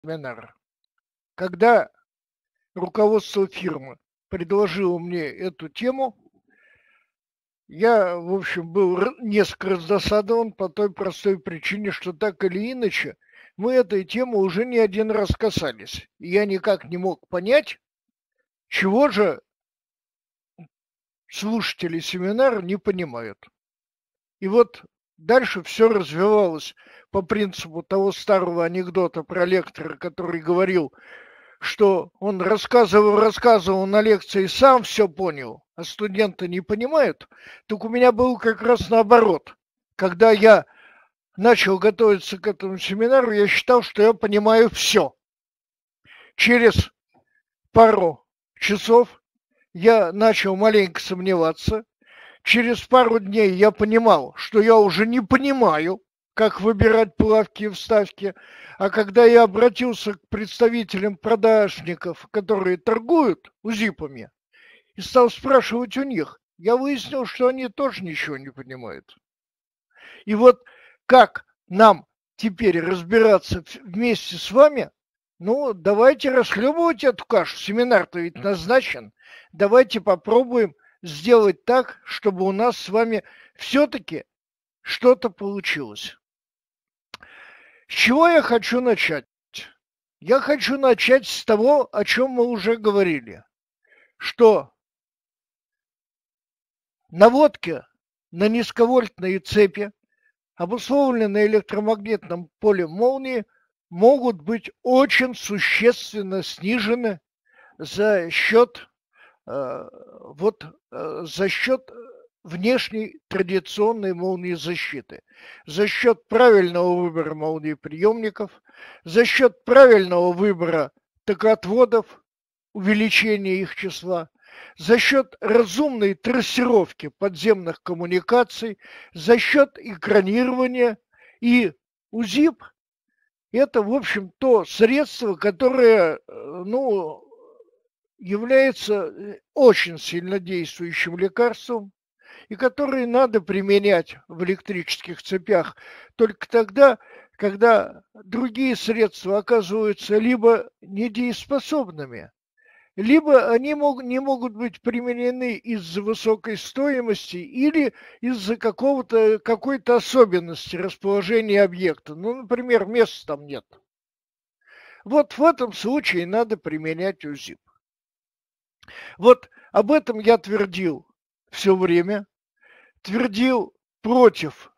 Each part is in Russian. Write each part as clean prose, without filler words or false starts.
семинар. Когда руководство фирмы предложило мне эту тему, я, в общем, был несколько раздосадован по той простой причине, что так или иначе мы этой темы уже не один раз касались. И я никак не мог понять, чего же слушатели семинара не понимают. И вот дальше все развивалось по принципу того старого анекдота про лектора, который говорил, что он рассказывал на лекции, сам все понял, а студенты не понимают. Так у меня было как раз наоборот. Когда я начал готовиться к этому семинару, я считал, что я понимаю все. Через пару часов я начал маленько сомневаться. Через пару дней я понимал, что я уже не понимаю, как выбирать плавки и вставки. А когда я обратился к представителям продажников, которые торгуют УЗИПами, и стал спрашивать у них, я выяснил, что они тоже ничего не понимают. И вот как нам теперь разбираться вместе с вами? Ну, давайте расхлебывать эту кашу. Семинар-то ведь назначен. Давайте попробуем сделать так, чтобы у нас с вами все-таки что-то получилось. С чего я хочу начать? Я хочу начать с того, о чем мы уже говорили, что наводки на низковольтные цепи, обусловленные электромагнитным полем молнии, могут быть очень существенно снижены за счет за счет внешней традиционной молниезащиты, за счет правильного выбора молниеприемников, за счет правильного выбора токоотводов, увеличения их числа, за счет разумной трассировки подземных коммуникаций, за счет экранирования. И УЗИП – это, в общем, то средство, которое, является очень сильно действующим лекарством, и которые надо применять в электрических цепях только тогда, когда другие средства оказываются либо недееспособными, либо они не могут быть применены из-за высокой стоимости или из-за какой-то особенности расположения объекта. Ну, например, места там нет. Вот в этом случае надо применять УЗИП. Вот об этом я твердил все время, твердил против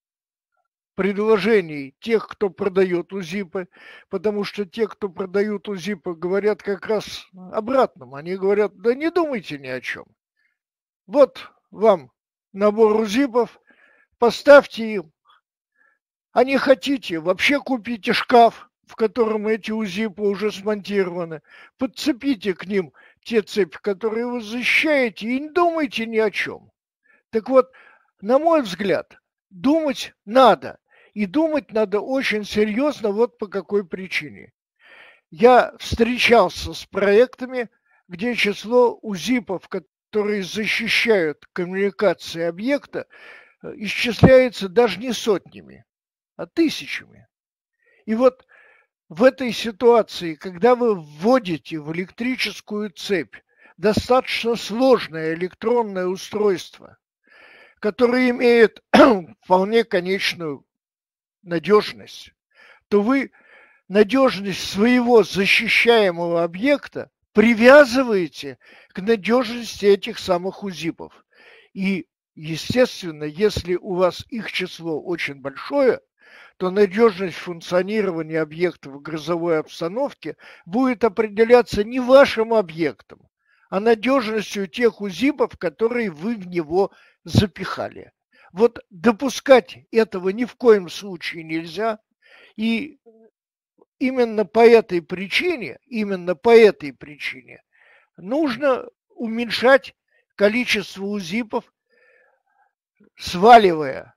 предложений тех, кто продает УЗИПы, потому что те, кто продают УЗИПы, говорят как раз обратном. Они говорят, да не думайте ни о чем. Вот вам набор УЗИПов, поставьте им. А не хотите, вообще купите шкаф, в котором эти УЗИПы уже смонтированы, подцепите к ним те цепи, которые вы защищаете, и не думайте ни о чем. Так вот, на мой взгляд, думать надо. И думать надо очень серьезно вот по какой причине. Я встречался с проектами, где число УЗИПов, которые защищают коммуникации объекта, исчисляется даже не сотнями, а тысячами. И вот в этой ситуации, когда вы вводите в электрическую цепь достаточно сложное электронное устройство, которое имеет вполне конечную надежность, то вы надежность своего защищаемого объекта привязываете к надежности этих самых УЗИПов. И, естественно, если у вас их число очень большое, то надежность функционирования объекта в грозовой обстановке будет определяться не вашим объектом, а надежностью тех УЗИПов, которые вы в него запихали. Вот допускать этого ни в коем случае нельзя. И именно по этой причине нужно уменьшать количество УЗИПов, сваливая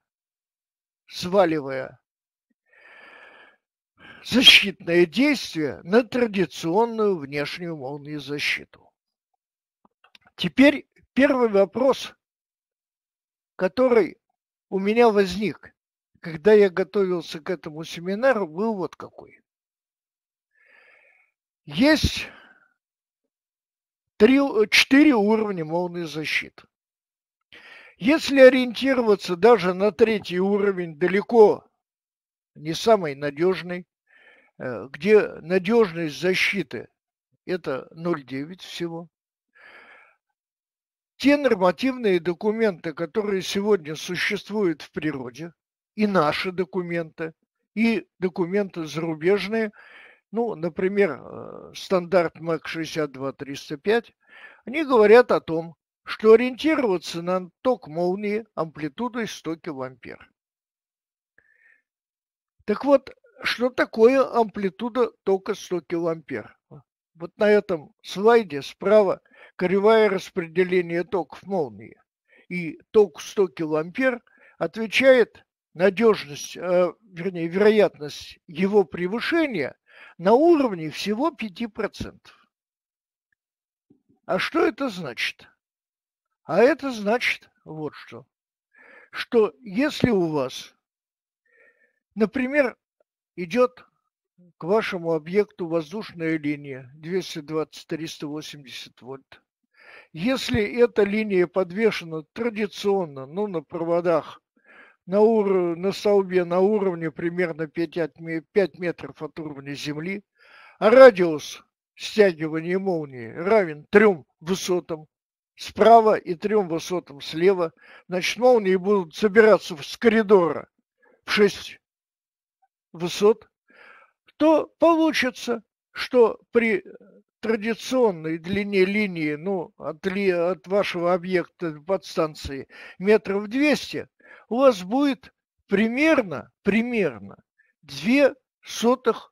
защитное действие на традиционную внешнюю молниезащиту. Теперь первый вопрос, который у меня возник, когда я готовился к этому семинару, был вот какой. Есть 4 уровня молнии защиты. Если ориентироваться даже на 3-й уровень, далеко не самый надежный, где надежность защиты это 0,9 всего. Те нормативные документы, которые сегодня существуют в природе, и наши документы, и документы зарубежные, ну, например, стандарт МЭК 62305, они говорят о том, что ориентироваться на ток молнии амплитудой 100 килоампер. Так вот, что такое амплитуда тока 100 килоампер? Вот на этом слайде справа кривая распределения токов молнии. И ток 100 килоампер отвечает надежность, вероятность его превышения на уровне всего 5%. А что это значит? А это значит вот что. Что если у вас, например, идет к вашему объекту воздушная линия 220-380 вольт. Если эта линия подвешена традиционно, ну, на проводах, на столбе на уровне примерно 5 метров от уровня Земли, а радиус стягивания молнии равен 3 высотам справа и 3 высотам слева, значит, молнии будут собираться с коридора в 6 высот, то получится, что при традиционной длине линии, ну, от вашего объекта подстанции метров 200, у вас будет примерно 2 сотых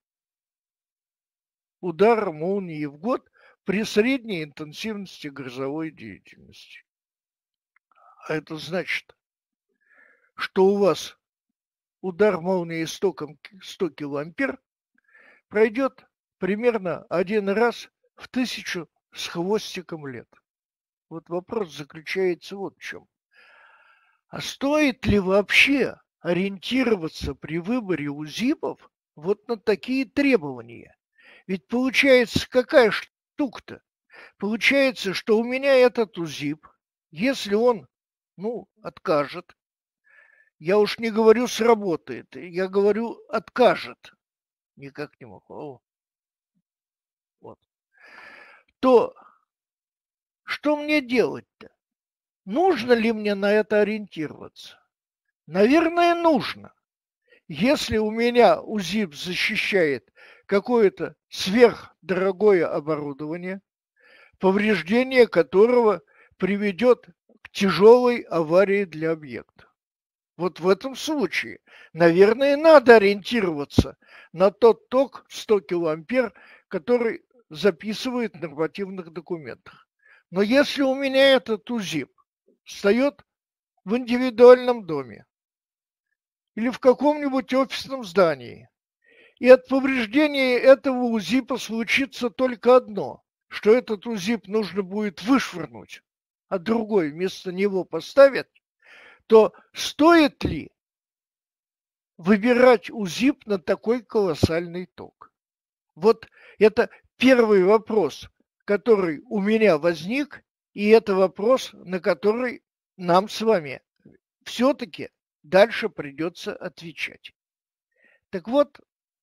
удара молнии в год при средней интенсивности грозовой деятельности. А это значит, что у вас удар молнии с током 100 килоампер пройдет примерно 1 раз в 1000 с хвостиком лет. Вот вопрос заключается вот в чем. А стоит ли вообще ориентироваться при выборе УЗИПов вот на такие требования? Ведь получается какая штука-то? Получается, что у меня этот УЗИП, если он, ну, откажет, я уж не говорю сработает, я говорю откажет, никак не могу. Вот. То что мне делать-то? Нужно ли мне на это ориентироваться? Наверное, нужно. Если у меня УЗИП защищает какое-то сверхдорогое оборудование, повреждение которого приведет к тяжелой аварии для объекта. Вот в этом случае, наверное, надо ориентироваться на тот ток 100 килоампер, который записывает в нормативных документах. Но если у меня этот УЗИП встает в индивидуальном доме или в каком-нибудь офисном здании, и от повреждения этого УЗИПа случится только одно, что этот УЗИП нужно будет вышвырнуть, а другой вместо него поставят, то стоит ли выбирать УЗИП на такой колоссальный ток? Вот это первый вопрос, который у меня возник, и это вопрос, на который нам с вами все-таки дальше придется отвечать. Так вот,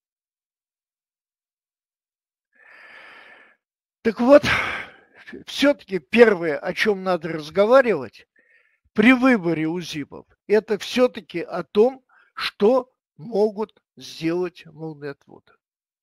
все-таки первое, о чем надо разговаривать при выборе УЗИПов, это все-таки о том, что могут сделать молниеотводы.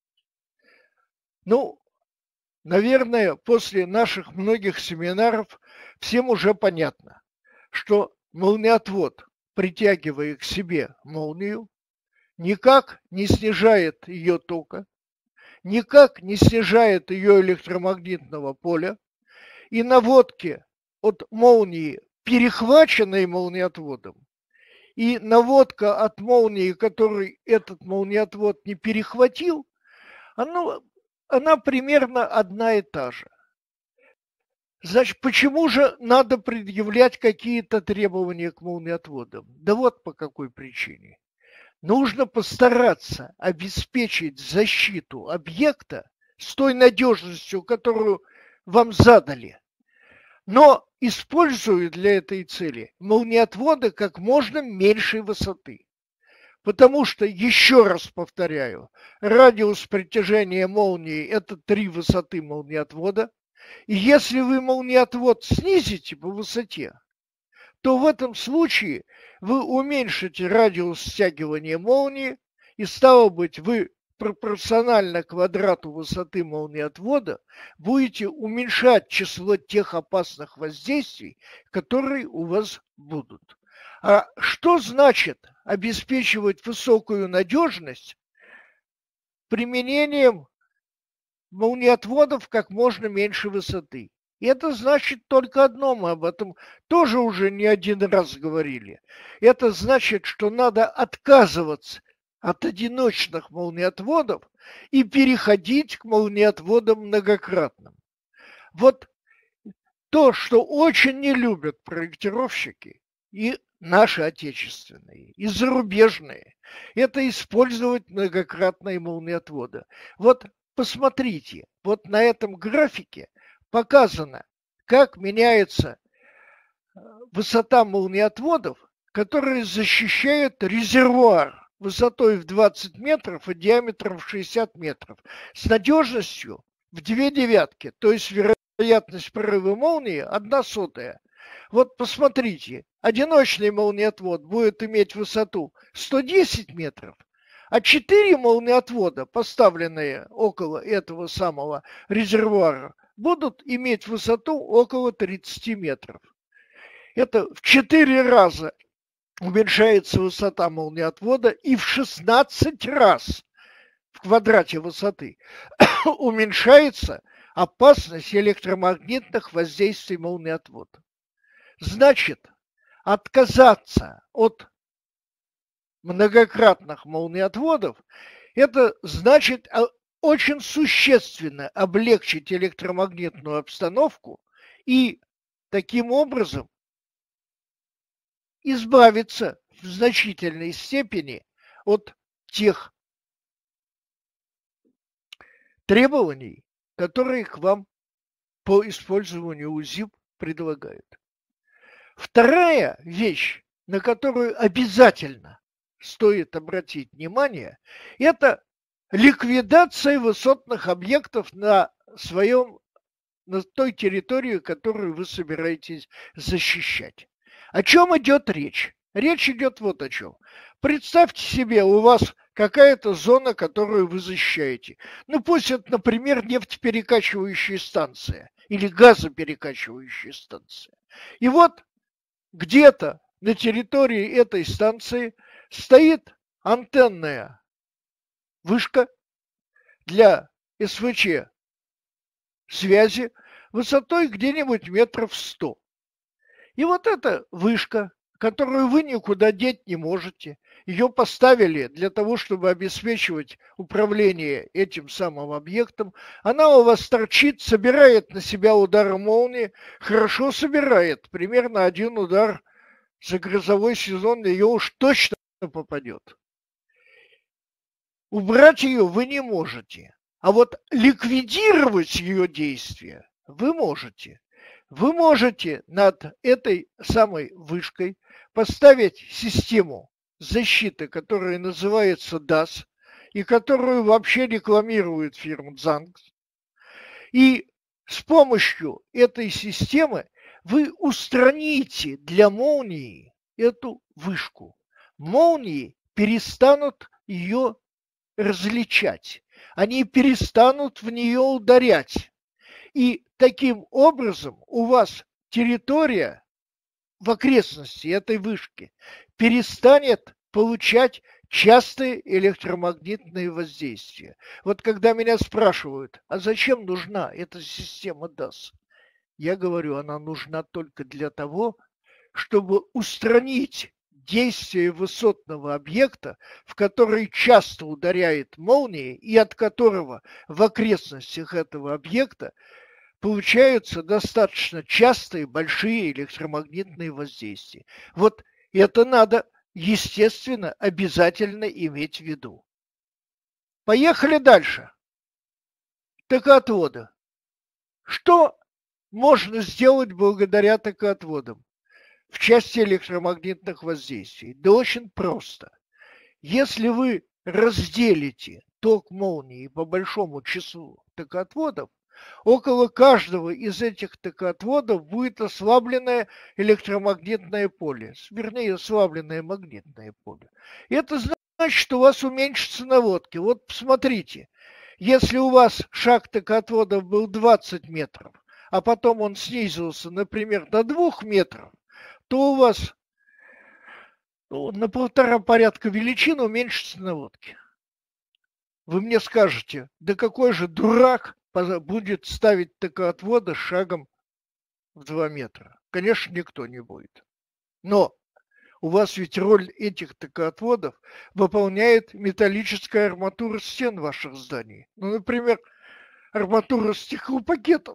Ну, наверное, после наших многих семинаров всем уже понятно, что молниеотвод, притягивая к себе молнию, никак не снижает ее тока, никак не снижает ее электромагнитного поля, и наводки от молнии, перехваченной молниеотводом, и наводка от молнии, который этот молниеотвод не перехватил, она примерно одна и та же. Значит, почему же надо предъявлять какие-то требования к молниеотводам? Да вот по какой причине. Нужно постараться обеспечить защиту объекта с той надежностью, которую вам задали, но использую для этой цели молниеотводы как можно меньшей высоты. Потому что, еще раз повторяю, радиус притяжения молнии – это 3 высоты молниеотвода. И если вы молниеотвод снизите по высоте, то в этом случае вы уменьшите радиус стягивания молнии, и стало быть, вы пропорционально квадрату высоты молниеотвода будете уменьшать число тех опасных воздействий, которые у вас будут. А что значит обеспечивать высокую надежность применением молниеотводов как можно меньше высоты? И это значит только одно, мы об этом тоже уже не один раз говорили. Это значит, что надо отказываться от одиночных молниеотводов и переходить к молниеотводам многократным. Вот то, что очень не любят проектировщики, и наши отечественные, и зарубежные, это использовать многократные молниеотводы. Вот посмотрите, вот на этом графике показано, как меняется высота молниеотводов, которые защищают резервуар высотой в 20 метров и диаметром в 60 метров с надежностью в 0,2, то есть вероятность прорыва молнии 1/100. Вот посмотрите, одиночный молниеотвод будет иметь высоту 110 метров, а 4 молниеотвода, поставленные около этого самого резервуара, будут иметь высоту около 30 метров. Это в 4 раза уменьшается высота молниеотвода и в 16 раз в квадрате высоты уменьшается опасность электромагнитных воздействий молниеотвода. Значит, отказаться от многократных молниеотводов, это значит очень существенно облегчить электромагнитную обстановку и таким образом избавиться в значительной степени от тех требований, которые к вам по использованию УЗИП предлагают. Вторая вещь, на которую обязательно стоит обратить внимание, это ликвидация высотных объектов на той территории, которую вы собираетесь защищать. О чем идет речь? Речь идет вот о чем. Представьте себе, у вас какая-то зона, которую вы защищаете. Ну пусть это, например, нефтеперекачивающая станция или газоперекачивающая станция. И вот где-то на территории этой станции стоит антенная вышка для СВЧ связи высотой где-нибудь метров 100. И вот эта вышка, которую вы никуда деть не можете, ее поставили для того, чтобы обеспечивать управление этим самым объектом, она у вас торчит, собирает на себя удары молнии, хорошо собирает, примерно 1 удар за грозовой сезон ее уж точно попадет. Убрать ее вы не можете, а вот ликвидировать ее действие вы можете. Вы можете над этой самой вышкой поставить систему защиты, которая называется DAS, и которую вообще рекламирует фирма Zangs. И с помощью этой системы вы устраните для молнии эту вышку. Молнии перестанут ее различать, они перестанут в нее ударять. И таким образом у вас территория в окрестности этой вышки перестанет получать частые электромагнитные воздействия. Вот когда меня спрашивают, а зачем нужна эта система DAS? Я говорю, она нужна только для того, чтобы устранить действие высотного объекта, в который часто ударяет молния и от которого в окрестностях этого объекта получаются достаточно частые большие электромагнитные воздействия. Вот это надо, естественно, обязательно иметь в виду. Поехали дальше. токоотвода. Что можно сделать благодаря токоотводам в части электромагнитных воздействий? Да очень просто. Если вы разделите ток молнии по большому числу токоотводов, около каждого из этих токоотводов будет ослабленное электромагнитное поле, вернее, ослабленное магнитное поле. И это значит, что у вас уменьшатся наводки. Вот посмотрите, если у вас шаг токоотводов был 20 метров, а потом он снизился, например, до 2 метров, то у вас на 1,5 порядка величин уменьшатся наводки. Вы мне скажете, да какой же дурак будет ставить токоотводы шагом в 2 метра? Конечно, никто не будет. Но у вас ведь роль этих токоотводов выполняет металлическая арматура стен ваших зданий. Ну, например, арматура стеклопакетов,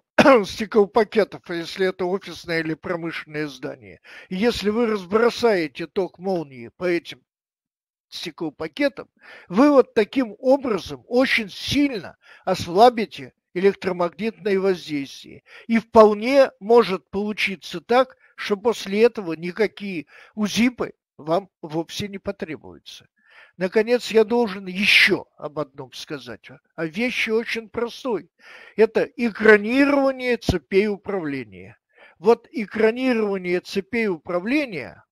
если это офисное или промышленное здание. И если вы разбросаете ток молнии по этим стеклопакетом, вы вот таким образом очень сильно ослабите электромагнитное воздействие. И вполне может получиться так, что после этого никакие УЗИПы вам вовсе не потребуются. Наконец, я должен еще об одном сказать. О вещи очень простой. Это экранирование цепей управления. Вот экранирование цепей управления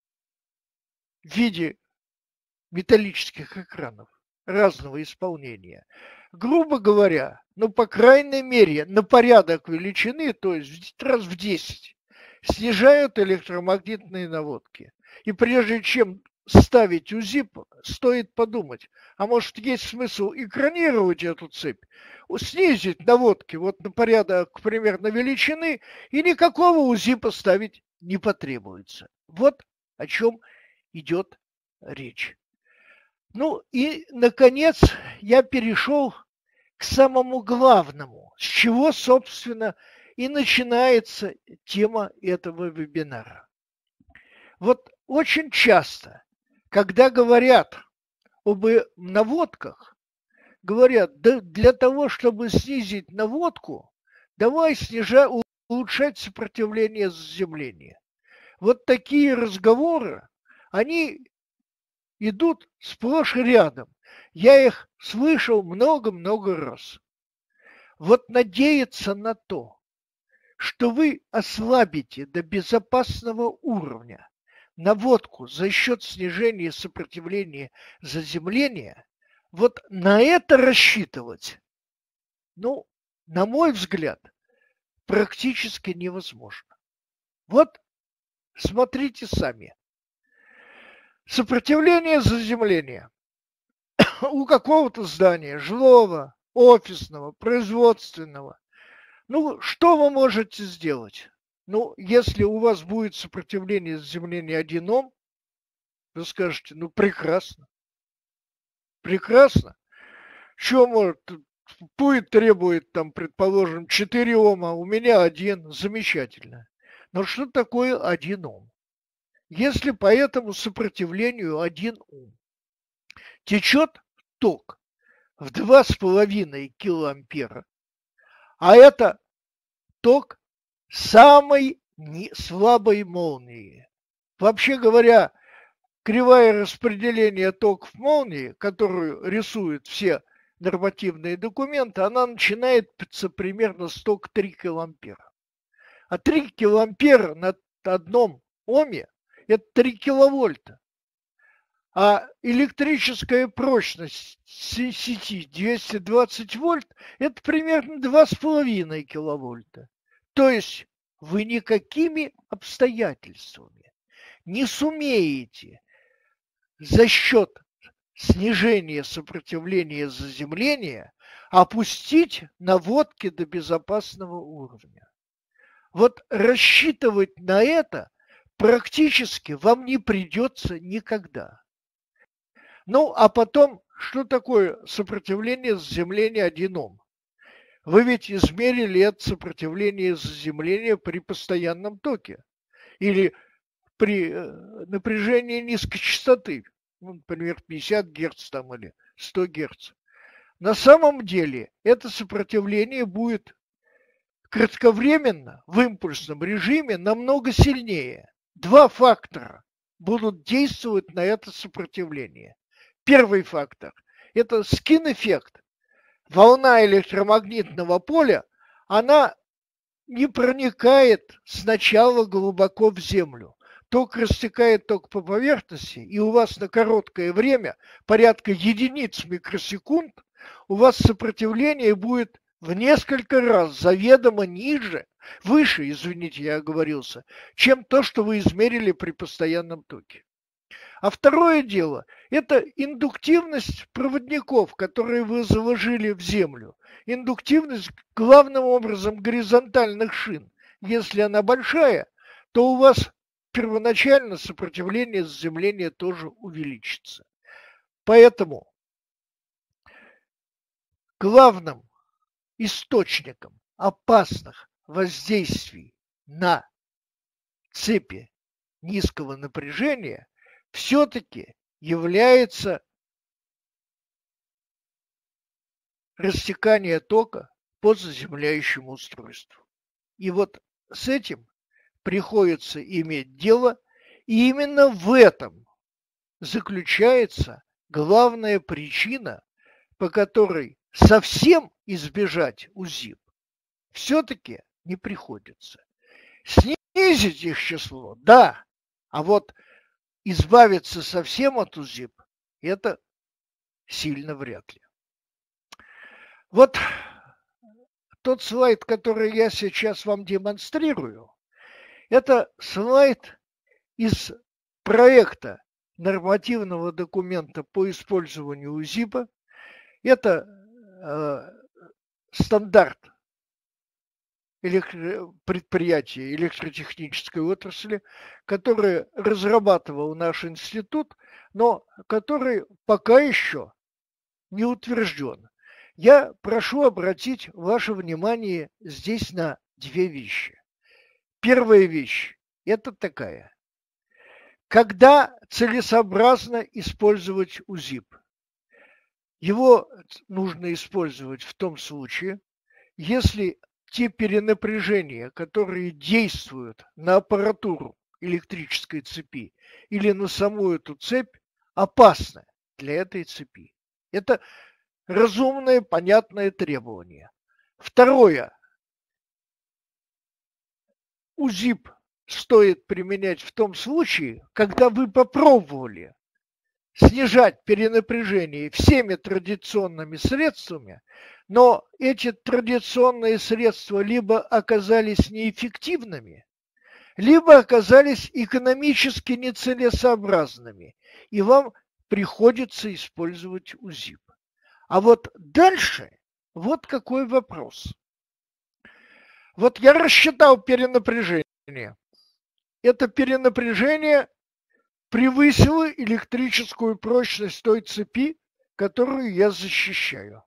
в виде металлических экранов разного исполнения, грубо говоря, ну, по крайней мере, на порядок величины, то есть раз в 10, снижают электромагнитные наводки. И прежде чем ставить УЗИП, стоит подумать, а может есть смысл экранировать эту цепь, снизить наводки вот на порядок примерно величины, и никакого УЗИПа ставить не потребуется. Вот о чем идет речь. Ну и, наконец, я перешел к самому главному, с чего, собственно, и начинается тема этого вебинара. Вот очень часто, когда говорят об наводках, говорят, да для того, чтобы снизить наводку, давай улучшать сопротивление заземления. Вот такие разговоры, они идут сплошь и рядом. Я их слышал много-много раз. Вот надеяться на то, что вы ослабите до безопасного уровня наводку за счет снижения сопротивления заземления, вот на это рассчитывать, ну, на мой взгляд, практически невозможно. Вот смотрите сами. Сопротивление заземления у какого-то здания, жилого, офисного, производственного. Ну, что вы можете сделать? Ну, если у вас будет сопротивление заземления 1 Ом, вы скажете, ну, прекрасно. Прекрасно. Что может, будет требует, там, предположим, 4 Ома, у меня 1, замечательно. Но что такое 1 Ом? Если по этому сопротивлению 1 Ом течет ток в 2,5 килоампера, а это ток самой слабой молнии. Вообще говоря, кривая распределения токов молнии, которую рисуют все нормативные документы, она начинается примерно с тока 3 килоампера. А 3 килоампера на 1 Оме – это 3 киловольта. А электрическая прочность сети 220 вольт – это примерно 2,5 киловольта. То есть вы никакими обстоятельствами не сумеете за счет снижения сопротивления заземления опустить наводки до безопасного уровня. Вот рассчитывать на это практически вам не придется никогда. Ну, а потом, что такое сопротивление заземления 1 Ом? Вы ведь измерили это сопротивление заземления при постоянном токе или при напряжении низкой частоты, ну, например, 50 Гц там, или 100 Гц. на самом деле это сопротивление будет кратковременно в импульсном режиме намного сильнее. Два фактора будут действовать на это сопротивление. Первый фактор – это скин-эффект. Волна электромагнитного поля, она не проникает сначала глубоко в землю. Ток растекает ток по поверхности, и у вас на короткое время, порядка единиц микросекунд, у вас сопротивление будет в несколько раз заведомо выше, извините, я оговорился, чем то, что вы измерили при постоянном токе. А второе дело – это индуктивность проводников, которые вы заложили в землю. Индуктивность главным образом горизонтальных шин. Если она большая, то у вас первоначально сопротивление заземления тоже увеличится. Поэтому главным источником опасных воздействий на цепи низкого напряжения все-таки является растекание тока по заземляющему устройству. И вот с этим приходится иметь дело, и именно в этом заключается главная причина, по которой совсем избежать УЗИП все-таки не приходится. Снизить их число, да, а вот избавиться совсем от УЗИП это сильно вряд ли. Вот тот слайд, который я сейчас вам демонстрирую, это слайд из проекта нормативного документа по использованию УЗИПа. Это стандарт предприятия электротехнической отрасли, который разрабатывал наш институт, но который пока еще не утвержден. Я прошу обратить ваше внимание здесь на две вещи. Первая вещь – это такая. Когда целесообразно использовать УЗИП? Его нужно использовать в том случае, если те перенапряжения, которые действуют на аппаратуру электрической цепи или на саму эту цепь, опасны для этой цепи. Это разумное, понятное требование. Второе. УЗИП стоит применять в том случае, когда вы попробовали снижать перенапряжение всеми традиционными средствами, но эти традиционные средства либо оказались неэффективными, либо оказались экономически нецелесообразными, и вам приходится использовать УЗИП. А вот дальше вот какой вопрос. Вот я рассчитал перенапряжение. Это перенапряжение превысило электрическую прочность той цепи, которую я защищаю.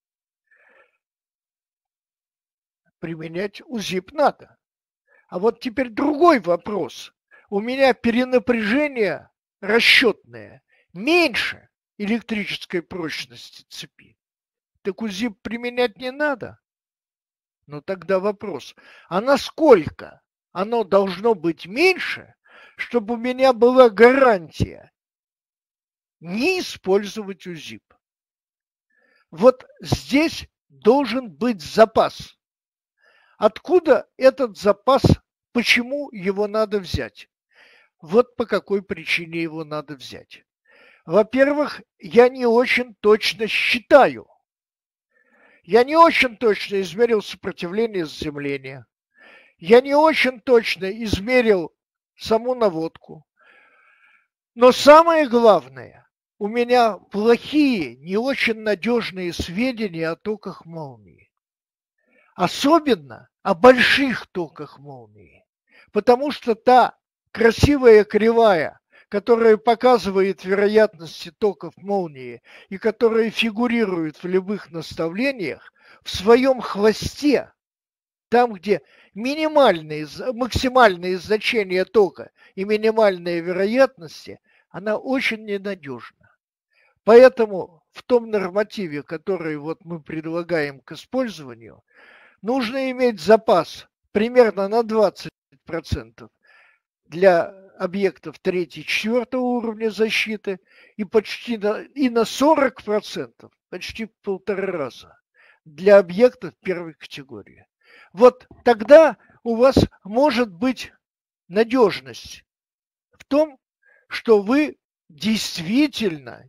Применять УЗИП надо. А вот теперь другой вопрос. У меня перенапряжение расчетное меньше электрической прочности цепи. Так УЗИП применять не надо. Но тогда вопрос, а насколько оно должно быть меньше, чтобы у меня была гарантия не использовать УЗИП? Вот здесь должен быть запас. Откуда этот запас? Почему его надо взять? Вот по какой причине его надо взять. Во-первых, я не очень точно считаю. Я не очень точно измерил сопротивление заземления. Я не очень точно измерил саму наводку. Но самое главное, у меня плохие, не очень надежные сведения о токах молнии. Особенно о больших токах молнии. Потому что та красивая кривая, которая показывает вероятности токов молнии и которая фигурирует в любых наставлениях, в своем хвосте, там, где максимальные значения тока и минимальные вероятности, она очень ненадежна. Поэтому в том нормативе, который вот мы предлагаем к использованию, нужно иметь запас примерно на 20% для объектов 3-4 уровня защиты и почти на 40%, почти в 1,5 раза, для объектов первой категории. Вот тогда у вас может быть надежность в том, что вы действительно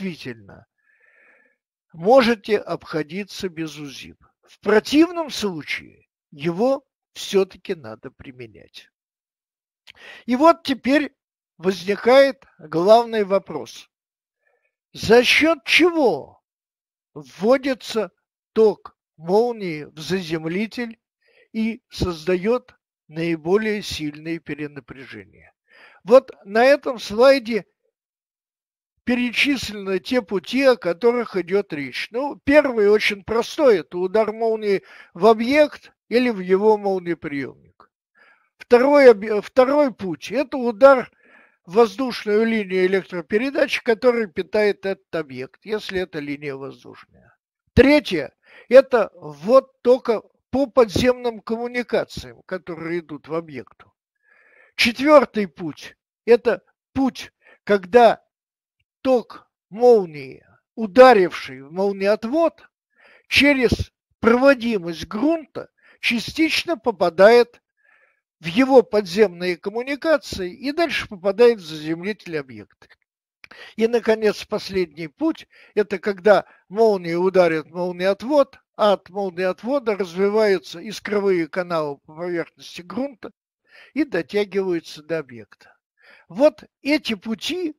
можете обходиться без УЗИП. В противном случае его все-таки надо применять. И вот теперь возникает главный вопрос. За счет чего вводится ток молнии в заземлитель и создает наиболее сильные перенапряжения? Вот на этом слайде перечислены те пути, о которых идет речь. Ну, первый очень простой, это удар молнии в объект или в его молниеприемник. Второй путь – это удар в воздушную линию электропередач, который питает этот объект, если это линия воздушная. Третье – это ввод тока по подземным коммуникациям, которые идут в объекту. Четвертый путь – это путь, когда ток молнии, ударивший в молниеотвод, через проводимость грунта частично попадает в его подземные коммуникации и дальше попадает в заземлитель объекта. И, наконец, последний путь – это когда молния ударит в молниеотвод, а от молниеотвода развиваются искровые каналы по поверхности грунта и дотягиваются до объекта. Вот эти пути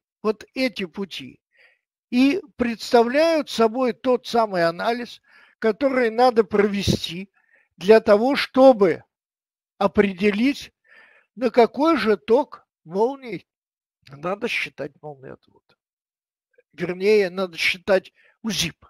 и представляют собой тот самый анализ, который надо провести для того, чтобы определить, на какой же ток молнии надо считать молниеотвод. Вернее, надо считать УЗИП.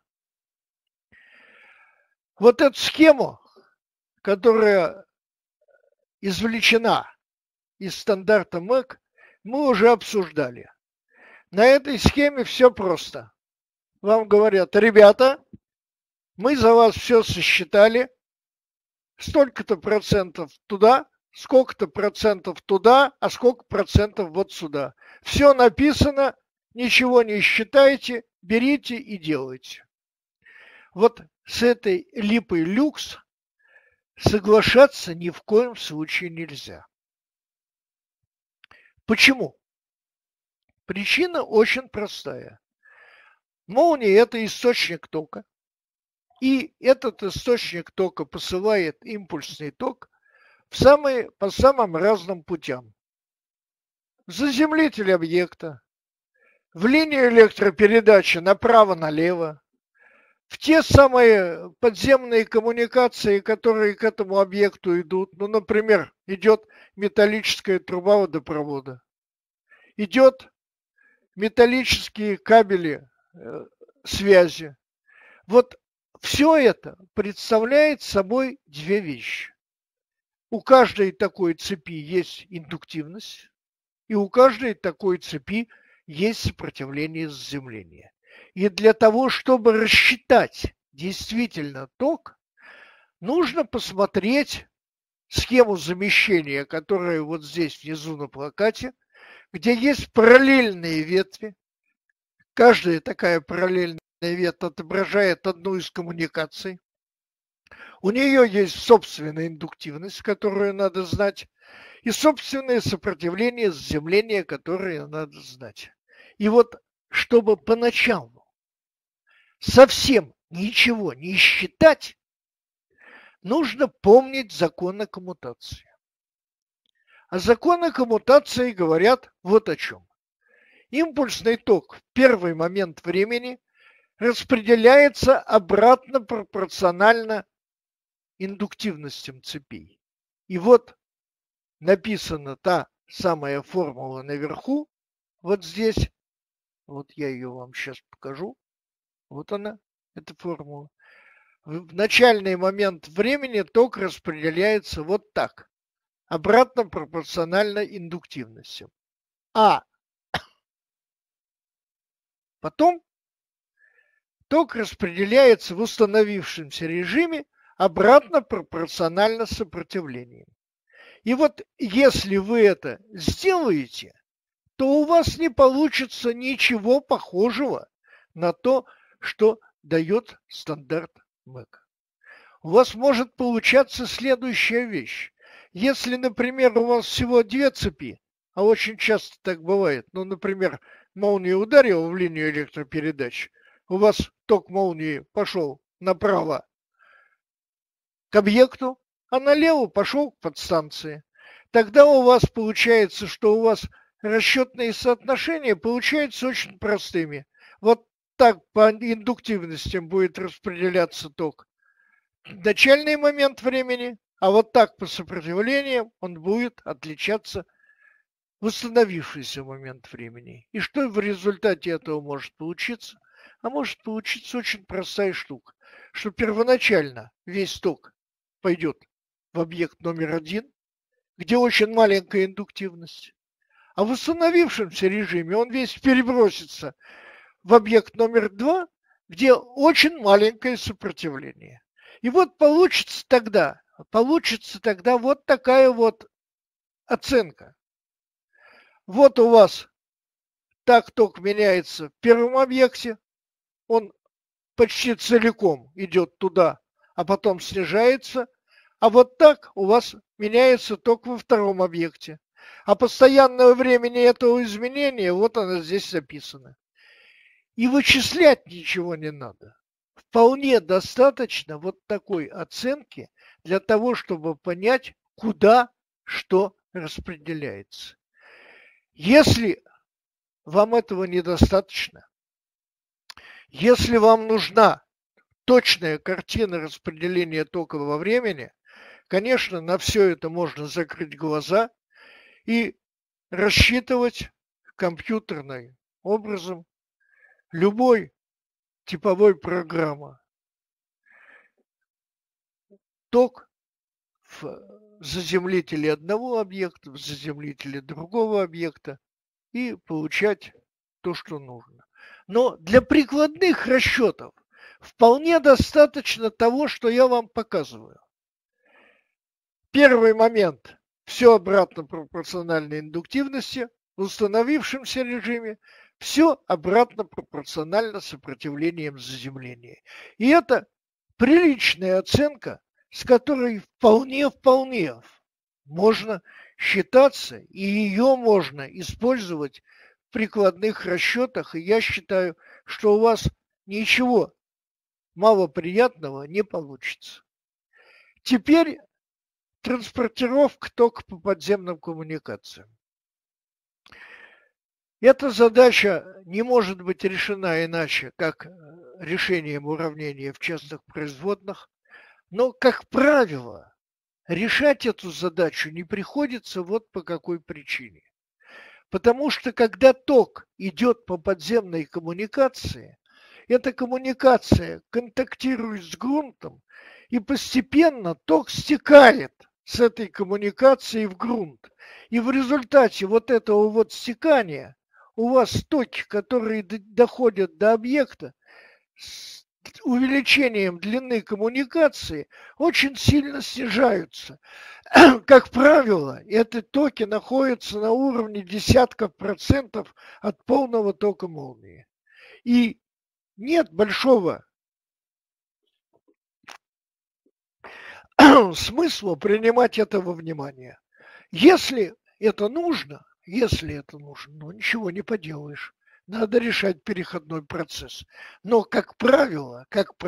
Вот эту схему, которая извлечена из стандарта МЭК, мы уже обсуждали. На этой схеме все просто. Вам говорят: ребята, мы за вас все сосчитали, столько-то процентов туда, сколько-то процентов туда, а сколько процентов вот сюда. Все написано, ничего не считайте, берите и делайте. Вот с этой липой люкс соглашаться ни в коем случае нельзя. Почему? Причина очень простая. Молния – это источник тока, и этот источник тока посылает импульсный ток по самым разным путям. В заземлитель объекта, в линию электропередачи направо-налево, в те самые подземные коммуникации, которые к этому объекту идут. Ну, например, идет металлическая труба водопровода, идет металлические кабели связи. Вот все это представляет собой две вещи. У каждой такой цепи есть индуктивность, и у каждой такой цепи есть сопротивление заземления. И для того, чтобы рассчитать действительно ток, нужно посмотреть схему замещения, которая вот здесь внизу на плакате, где есть параллельные ветви. Каждая такая параллельная ветвь отображает одну из коммуникаций. У нее есть собственная индуктивность, которую надо знать, и собственное сопротивление заземления, которое надо знать. И вот, чтобы поначалу совсем ничего не считать, нужно помнить законы коммутации. А законы коммутации говорят вот о чем. Импульсный ток в первый момент времени распределяется обратно пропорционально индуктивностям цепей. И вот написана та самая формула наверху, вот здесь, вот я ее вам сейчас покажу, вот она, эта формула. В начальный момент времени ток распределяется вот так, обратно пропорционально индуктивностям. А потом ток распределяется в установившемся режиме обратно пропорционально сопротивлению. И вот если вы это сделаете, то у вас не получится ничего похожего на то, что дает стандарт МЭК. У вас может получаться следующая вещь. Если, например, у вас всего 2 цепи, а очень часто так бывает, ну, например, молния ударила в линию электропередач, у вас ток молнии пошел направо к объекту, а налево пошел к подстанции. Тогда у вас получается, что у вас расчетные соотношения получаются очень простыми. Вот так по индуктивностям будет распределяться ток в начальный момент времени, а вот так по сопротивлениям он будет отличаться в восстановившийся момент времени. И что в результате этого может получиться? А может получиться очень простая штука, что первоначально весь ток пойдет в объект номер 1, где очень маленькая индуктивность, а в восстановившемся режиме он весь перебросится в объект номер 2, где очень маленькое сопротивление. И вот получится тогда вот такая вот оценка. Вот у вас так ток меняется в первом объекте, он почти целиком идет туда, а потом снижается, а вот так у вас меняется ток во втором объекте. А постоянное времени этого изменения, вот оно здесь записано. И вычислять ничего не надо. Вполне достаточно вот такой оценки для того, чтобы понять, куда что распределяется. Если вам этого недостаточно, если вам нужна точная картина распределения тока во времени, конечно, на все это можно закрыть глаза и рассчитывать компьютерным образом любой типовой программы ток в заземлителе одного объекта, в заземлителе другого объекта и получать то, что нужно. Но для прикладных расчетов вполне достаточно того, что я вам показываю. Первый момент – все обратно пропорционально индуктивности, в установившемся режиме все обратно пропорционально сопротивлением заземления. И это приличная оценка, с которой вполне можно считаться, и ее можно использовать в прикладных расчетах, и я считаю, что у вас ничего малоприятного не получится. Теперь транспортировка тока по подземным коммуникациям. Эта задача не может быть решена иначе, как решением уравнения в частных производных, но, как правило, решать эту задачу не приходится вот по какой причине. Потому что когда ток идет по подземной коммуникации, эта коммуникация контактирует с грунтом, и постепенно ток стекает с этой коммуникации в грунт. И в результате вот этого вот стекания у вас токи, которые доходят до объекта, с увеличением длины коммуникации очень сильно снижаются. Как правило, эти токи находятся на уровне десятков процентов от полного тока молнии. И нет большого смысла принимать это во внимание. Если это нужно, ну ничего не поделаешь. Надо решать переходной процесс. Но, как правило,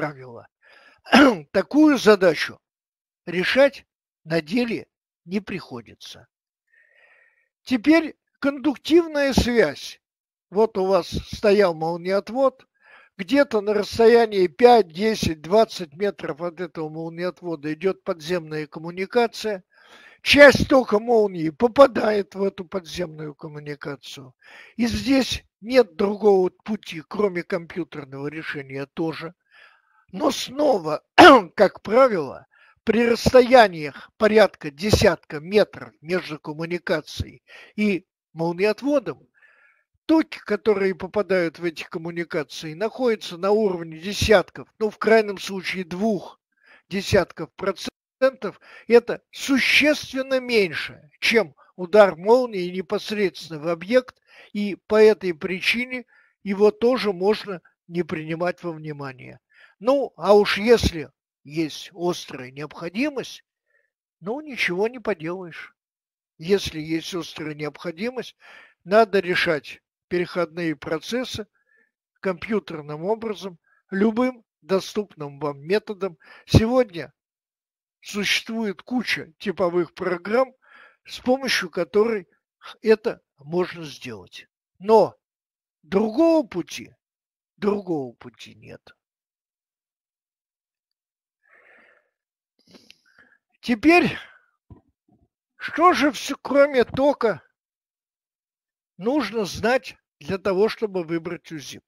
такую задачу решать на деле не приходится. Теперь кондуктивная связь. Вот у вас стоял молниеотвод, где-то на расстоянии 5, 10, 20 метров от этого молниеотвода идет подземная коммуникация. Часть тока молнии попадает в эту подземную коммуникацию. И здесь нет другого пути, кроме компьютерного решения тоже. Но снова, как правило, при расстояниях порядка десятка метров между коммуникацией и молниеотводом, токи, которые попадают в эти коммуникации, находятся на уровне десятков, ну, в крайнем случае 0,2%, это существенно меньше, чем удар молнии непосредственно в объект, и по этой причине его тоже можно не принимать во внимание. Ну, а уж если есть острая необходимость, ну, ничего не поделаешь. Если есть острая необходимость, надо решать переходные процессы компьютерным образом, любым доступным вам методом. Сегодня существует куча типовых программ, с помощью которой это можно сделать. Но другого пути нет. Теперь, что же все, кроме тока, нужно знать для того, чтобы выбрать УЗИП?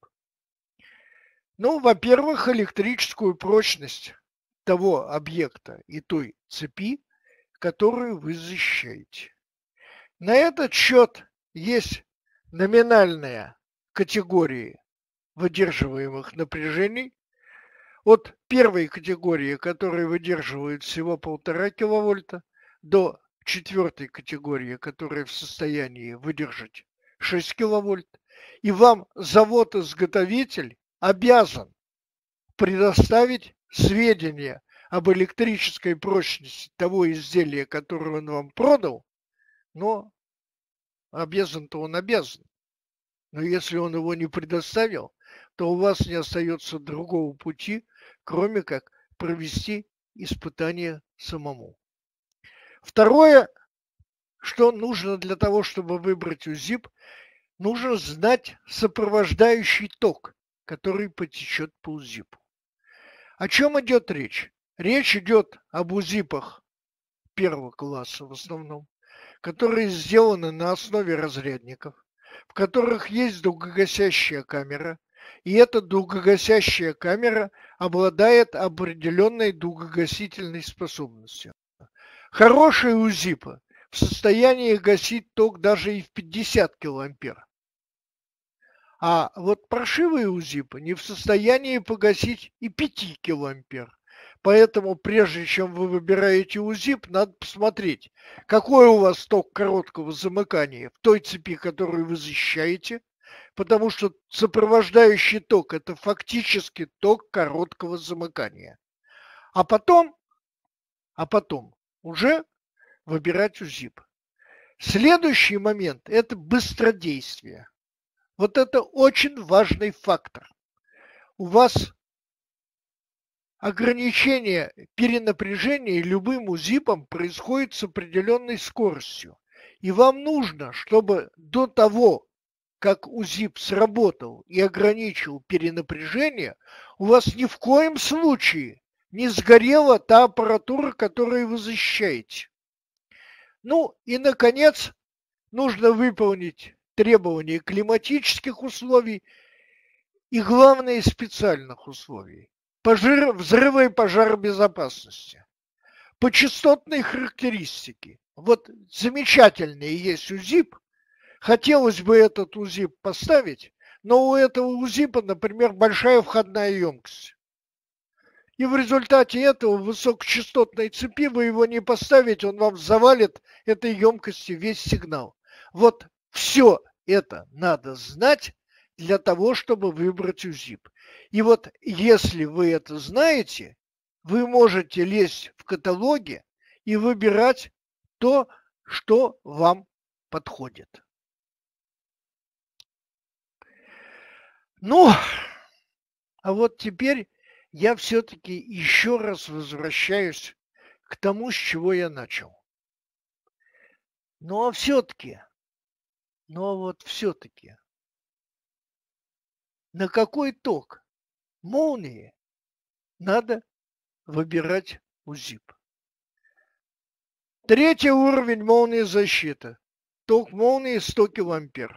Ну, во-первых, электрическую прочность того объекта и той цепи, которую вы защищаете. На этот счет есть номинальные категории выдерживаемых напряжений. От первой категории, которая выдерживает всего 1,5 киловольта, до четвертой категории, которая в состоянии выдержать 6 киловольт. И вам завод-изготовитель обязан предоставить сведения об электрической прочности того изделия, которое он вам продал, но обязан-то он обязан. Но если он его не предоставил, то у вас не остается другого пути, кроме как провести испытание самому. Второе, что нужно для того, чтобы выбрать УЗИП, нужно знать сопровождающий ток, который потечет по УЗИПу. О чем идет речь? Речь идет об УЗИПах первого класса в основном, которые сделаны на основе разрядников, в которых есть дугогасящая камера, и эта дугогасящая камера обладает определенной дугогасительной способностью. Хорошие УЗИПы в состоянии гасить ток даже и в 50 килоампер. А вот паршивые УЗИПы не в состоянии погасить и 5 килоампер. Поэтому прежде чем вы выбираете УЗИП, надо посмотреть, какой у вас ток короткого замыкания в той цепи, которую вы защищаете, потому что сопровождающий ток – это фактически ток короткого замыкания. А потом уже выбирать УЗИП. Следующий момент – это быстродействие. Вот это очень важный фактор. У вас ограничение перенапряжения любым УЗИПом происходит с определенной скоростью. И вам нужно, чтобы до того, как УЗИП сработал и ограничил перенапряжение, у вас ни в коем случае не сгорела та аппаратура, которую вы защищаете. Ну и, наконец, нужно выполнить требования климатических условий и, главное, специальных условий. Взрыва и пожаробезопасности. По частотной характеристике. Вот замечательный есть УЗИП. Хотелось бы этот УЗИП поставить, но у этого УЗИПа, например, большая входная емкость. И в результате этого в высокочастотной цепи вы его не поставите, он вам завалит этой емкости весь сигнал. Вот все это надо знать для того, чтобы выбрать УЗИП. И вот если вы это знаете, вы можете лезть в каталоги и выбирать то, что вам подходит. Ну, а вот теперь я все-таки еще раз возвращаюсь к тому, с чего я начал. Ну, а все-таки, на какой ток молнии надо выбирать УЗИП? Третий уровень молнии защиты. Ток молнии 100 килоампер.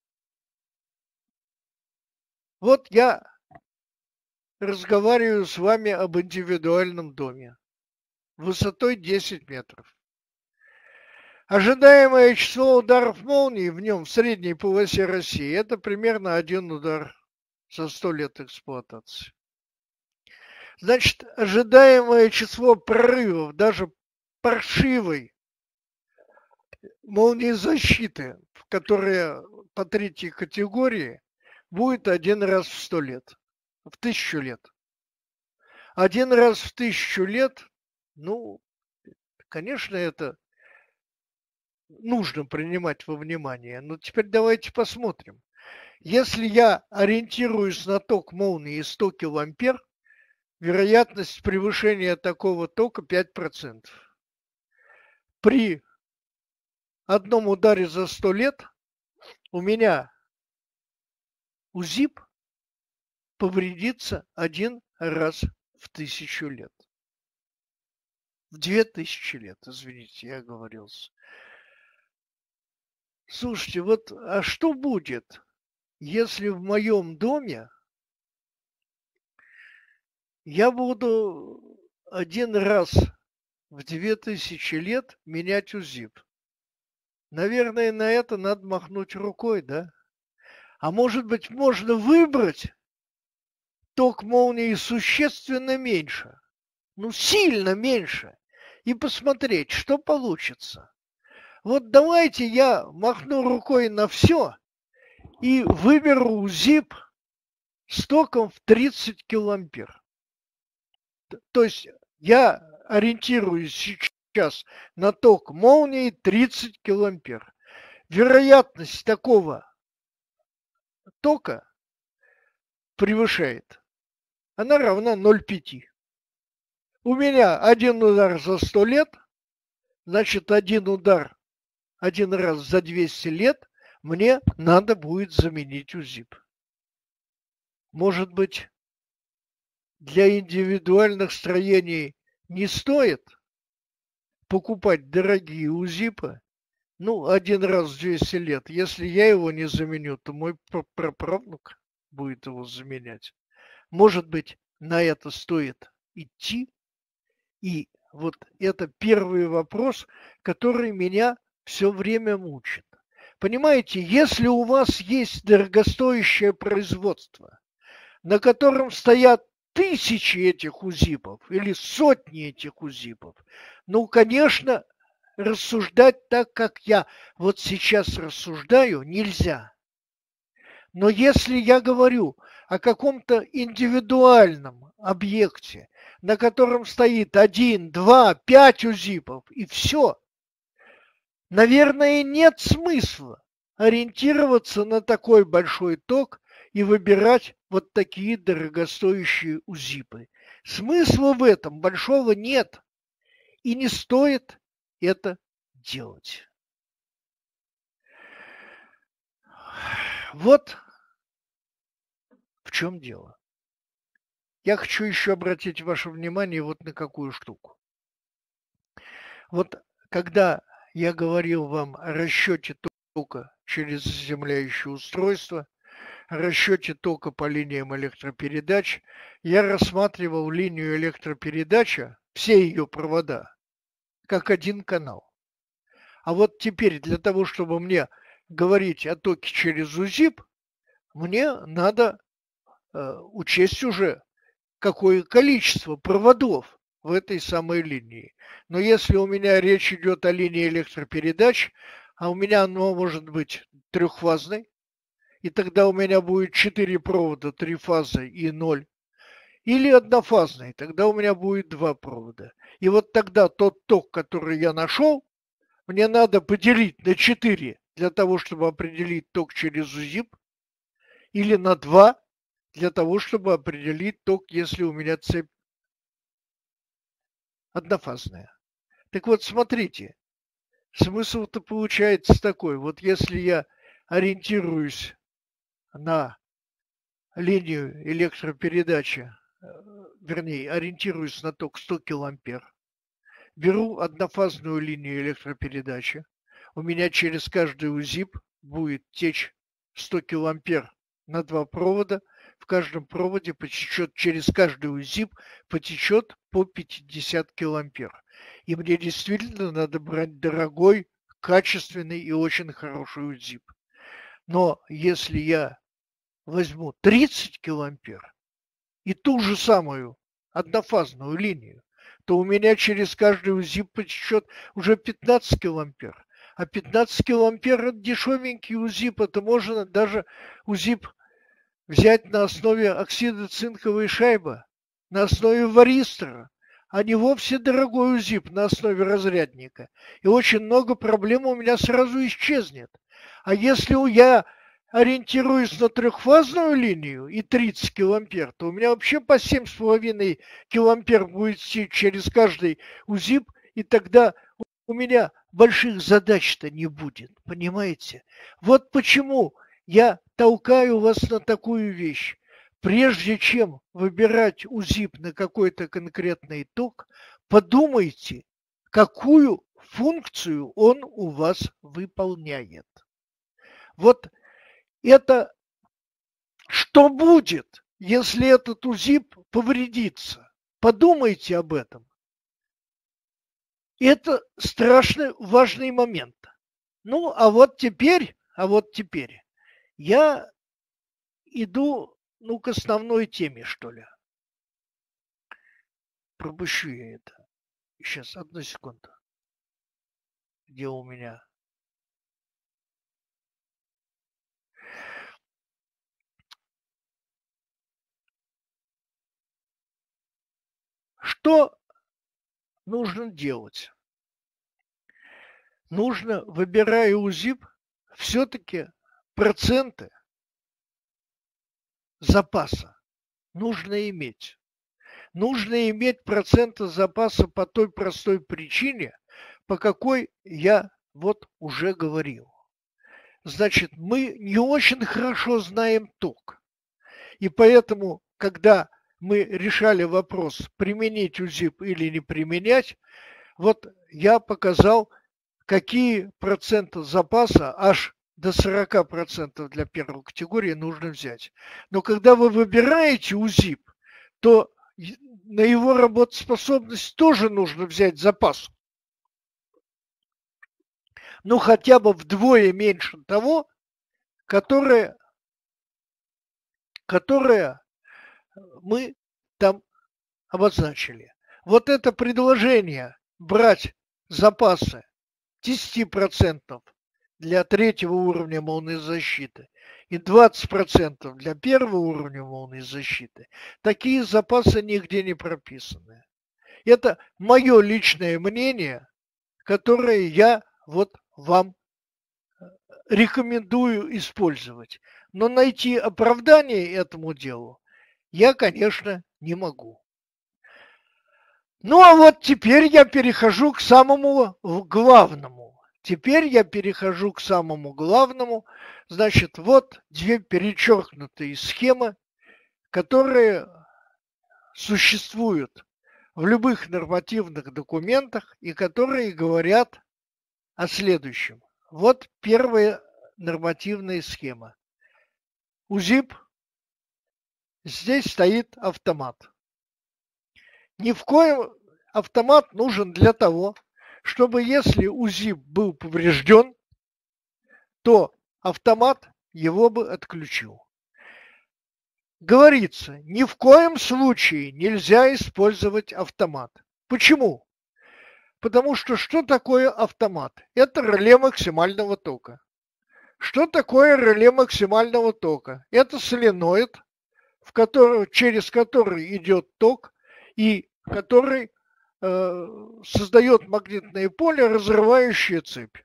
Вот я разговариваю с вами об индивидуальном доме высотой 10 метров. Ожидаемое число ударов молнии в нем в средней полосе России – это примерно 1 удар за 100 лет эксплуатации. Значит, ожидаемое число прорывов даже паршивой молниезащиты, которая по третьей категории, будет 1 раз в 100 лет, в 1000 лет. 1 раз в 1000 лет, ну, конечно, это нужно принимать во внимание. Но теперь давайте посмотрим. Если я ориентируюсь на ток молнии 100 килоампер, вероятность превышения такого тока 5%. При одном ударе за 100 лет у меня УЗИП повредится 1 раз в 1000 лет. В 2000 лет, извините, я оговорился. Слушайте, вот, а что будет, если в моем доме я буду 1 раз в 2000 лет менять УЗИП? Наверное, на это надо махнуть рукой, да? А может быть, можно выбрать ток молнии существенно меньше, ну сильно меньше, и посмотреть, что получится. Вот давайте я махну рукой на все и выберу УЗИП с током в 30 килоампер. То есть я ориентируюсь сейчас на ток молнии 30 килоампер. Вероятность такого тока превышает, она равна 0,5. У меня 1 удар за 100 лет, значит 1 удар 1 раз за 200 лет мне надо будет заменить УЗИП. Может быть, для индивидуальных строений не стоит покупать дорогие УЗИПы? Ну, 1 раз в 200 лет. Если я его не заменю, то мой праправнук будет его заменять. Может быть, на это стоит идти? И вот это первый вопрос, который меня все время мучит. Понимаете, если у вас есть дорогостоящее производство, на котором стоят тысячи этих УЗИПов или сотни этих УЗИПов, ну, конечно, рассуждать так, как я вот сейчас рассуждаю, нельзя. Но если я говорю о каком-то индивидуальном объекте, на котором стоит 1, 2, 5 УЗИПов и все, наверное, нет смысла ориентироваться на такой большой ток и выбирать вот такие дорогостоящие УЗИПы. Смысла в этом большого нет. И не стоит это делать. Вот в чем дело. Я хочу еще обратить ваше внимание вот на какую штуку. Вот когда я говорил вам о расчете тока через заземляющее устройство, о расчете тока по линиям электропередач, я рассматривал линию электропередачи, все ее провода, как один канал. А вот теперь для того, чтобы мне говорить о токе через УЗИП, мне надо учесть уже, какое количество проводов в этой самой линии. Но если у меня речь идет о линии электропередач, а у меня оно может быть трехфазной, и тогда у меня будет 4 провода, 3 фазы и 0. Или однофазной, тогда у меня будет 2 провода. И вот тогда тот ток, который я нашел, мне надо поделить на 4 для того, чтобы определить ток через УЗИП, или на 2 для того, чтобы определить ток, если у меня цепь однофазная. Так вот, смотрите, смысл-то получается такой. Вот если я ориентируюсь на линию электропередачи, вернее, ориентируюсь на ток 100 килоампер, беру однофазную линию электропередачи, у меня через каждый УЗИП будет течь 100 килоампер на 2 провода, в каждом проводе потечет, через каждый УЗИП потечет по 50 килоампер. И мне действительно надо брать дорогой качественный и очень хороший УЗИП. Но если я возьму 30 килоампер и ту же самую однофазную линию, то у меня через каждый УЗИП потечет уже 15 килоампер. А 15 килоампер это дешевенький УЗИП, это можно даже УЗИП взять на основе оксида цинковой шайбы, на основе варистора, а не вовсе дорогой УЗИП на основе разрядника. И очень много проблем у меня сразу исчезнет. А если я ориентируюсь на трехфазную линию и 30 килоампер, то у меня вообще по 7,5 килоампер будет идти через каждый УЗИП, и тогда у меня больших задач-то не будет, понимаете? Вот почему я толкаю вас на такую вещь. Прежде чем выбирать УЗИП на какой-то конкретный ток, подумайте, какую функцию он у вас выполняет. Вот это что будет, если этот УЗИП повредится? Подумайте об этом. Это страшно важный момент. Ну, а вот теперь я иду, к основной теме, что ли. Пропущу я это. Сейчас, одну секунду. Где у меня? Что нужно делать? Нужно, выбирая УЗИП, все-таки проценты запаса нужно иметь. Нужно иметь проценты запаса по той простой причине, по какой я вот уже говорил. Значит, мы не очень хорошо знаем ток. И поэтому, когда мы решали вопрос, применить УЗИП или не применять, вот я показал, какие проценты запаса, аж до 40% для первой категории нужно взять. Но когда вы выбираете УЗИП, то на его работоспособность тоже нужно взять запас. Ну, хотя бы вдвое меньше того, которое мы там обозначили. Вот это предложение брать запасы 10% для третьего уровня молнии защиты и 20% для первого уровня молнии защиты, такие запасы нигде не прописаны. Это мое личное мнение, которое я вот вам рекомендую использовать. Но найти оправдание этому делу я, конечно, не могу. Ну, а вот теперь я перехожу к самому главному. Значит, вот две перечеркнутые схемы, которые существуют в любых нормативных документах и которые говорят о следующем. Вот первая нормативная схема. УЗИП. Здесь стоит автомат. Ни в коем автомат нужен для того, чтобы если УЗИП был поврежден, то автомат его бы отключил. Говорится, ни в коем случае нельзя использовать автомат. Почему? Потому что такое автомат? Это реле максимального тока. Что такое реле максимального тока? Это соленоид, через который идет ток и который создает магнитное поле, разрывающее цепь.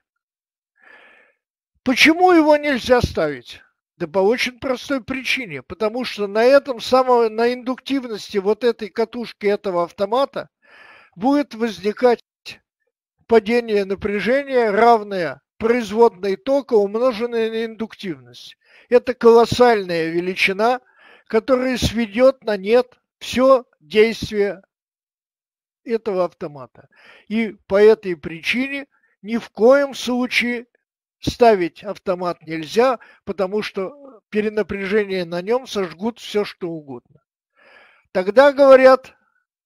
Почему его нельзя ставить? Да по очень простой причине. Потому что на индуктивности вот этой катушки этого автомата будет возникать падение напряжения, равное производной тока, умноженной на индуктивность. Это колоссальная величина, которая сведет на нет все действие этого автомата. И по этой причине ни в коем случае ставить автомат нельзя, потому что перенапряжение на нем сожгут все, что угодно. Тогда говорят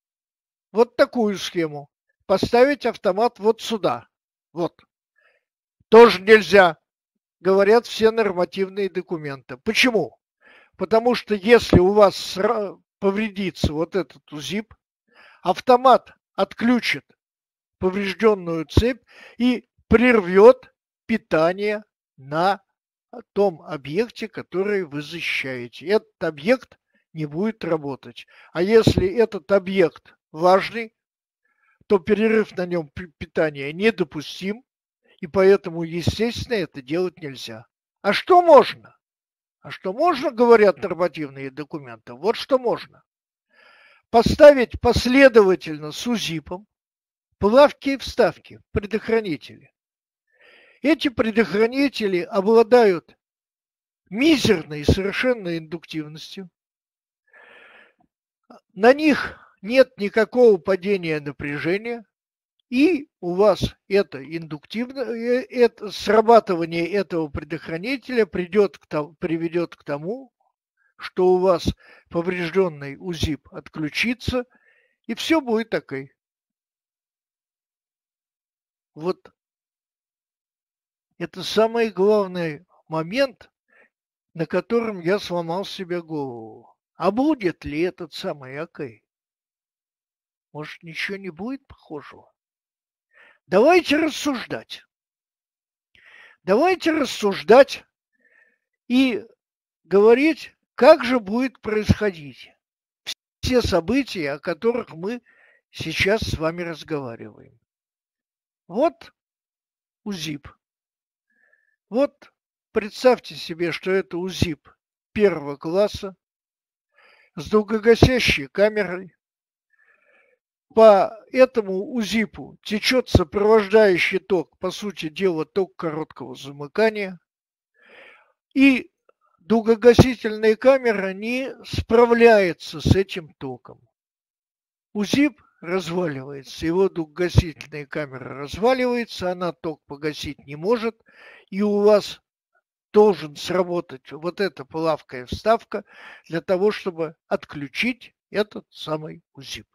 вот такую схему. Поставить автомат вот сюда. Вот. Тоже нельзя, говорят все нормативные документы. Почему? Потому что если у вас повредится вот этот УЗИП, автомат отключит поврежденную цепь и прервет питание на том объекте, который вы защищаете. Этот объект не будет работать. А если этот объект важный, то перерыв на нем питания недопустим, и поэтому, естественно, это делать нельзя. А что можно? А что можно, говорят нормативные документы? Вот что можно. Поставить последовательно с УЗИПом плавки и вставки, предохранители. Эти предохранители обладают мизерной совершенно индуктивностью. На них нет никакого падения напряжения, и у вас это срабатывание этого предохранителя приведет к тому, что у вас поврежденный УЗИП отключится, и все будет окей. Вот это самый главный момент, на котором я сломал себе голову. А будет ли этот самый окей? Может, ничего не будет похожего? Давайте рассуждать. Давайте рассуждать и говорить, как же будет происходить все события, о которых мы сейчас с вами разговариваем. Вот УЗИП. Вот представьте себе, что это УЗИП первого класса с долгогасящей камерой. По этому УЗИПу течет сопровождающий ток, по сути дела, ток короткого замыкания. И долгогасительная камера не справляется с этим током. УЗИП разваливается, его долгогасительная камера разваливается, она ток погасить не может, и у вас должен сработать вот эта плавкая вставка для того, чтобы отключить этот самый УЗИП.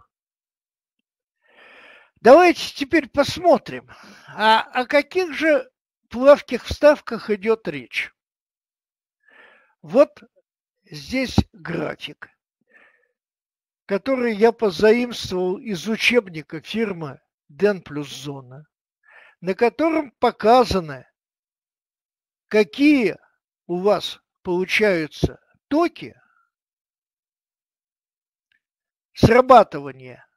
Давайте теперь посмотрим, о каких же плавких вставках идет речь. Вот здесь график, который я позаимствовал из учебника фирмы Ден плюс Зона, на котором показано, какие у вас получаются токи срабатывания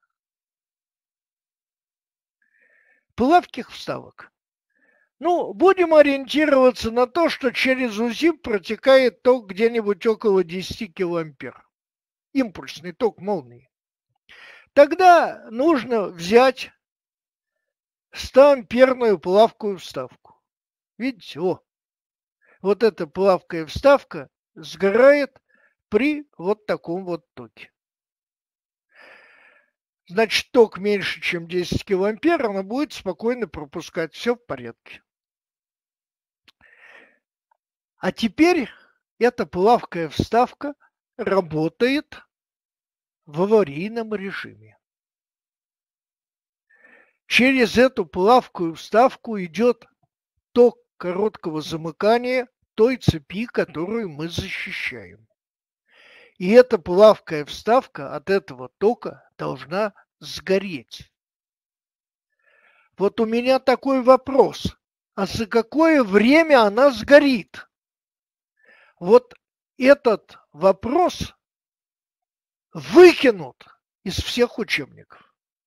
плавких вставок. Ну, будем ориентироваться на то, что через УЗИП протекает ток где-нибудь около 10 килоампер. Импульсный ток молнии. Тогда нужно взять 100-амперную плавкую вставку. Видите, вот эта плавкая вставка сгорает при вот таком вот токе. Значит, ток меньше, чем 10 килоампер, она будет спокойно пропускать. Все в порядке. А теперь эта плавкая вставка работает в аварийном режиме. Через эту плавкую вставку идет ток короткого замыкания той цепи, которую мы защищаем. И эта плавкая вставка от этого тока должна сгореть. Вот у меня такой вопрос. А за какое время она сгорит? Вот этот вопрос выкинут из всех учебников.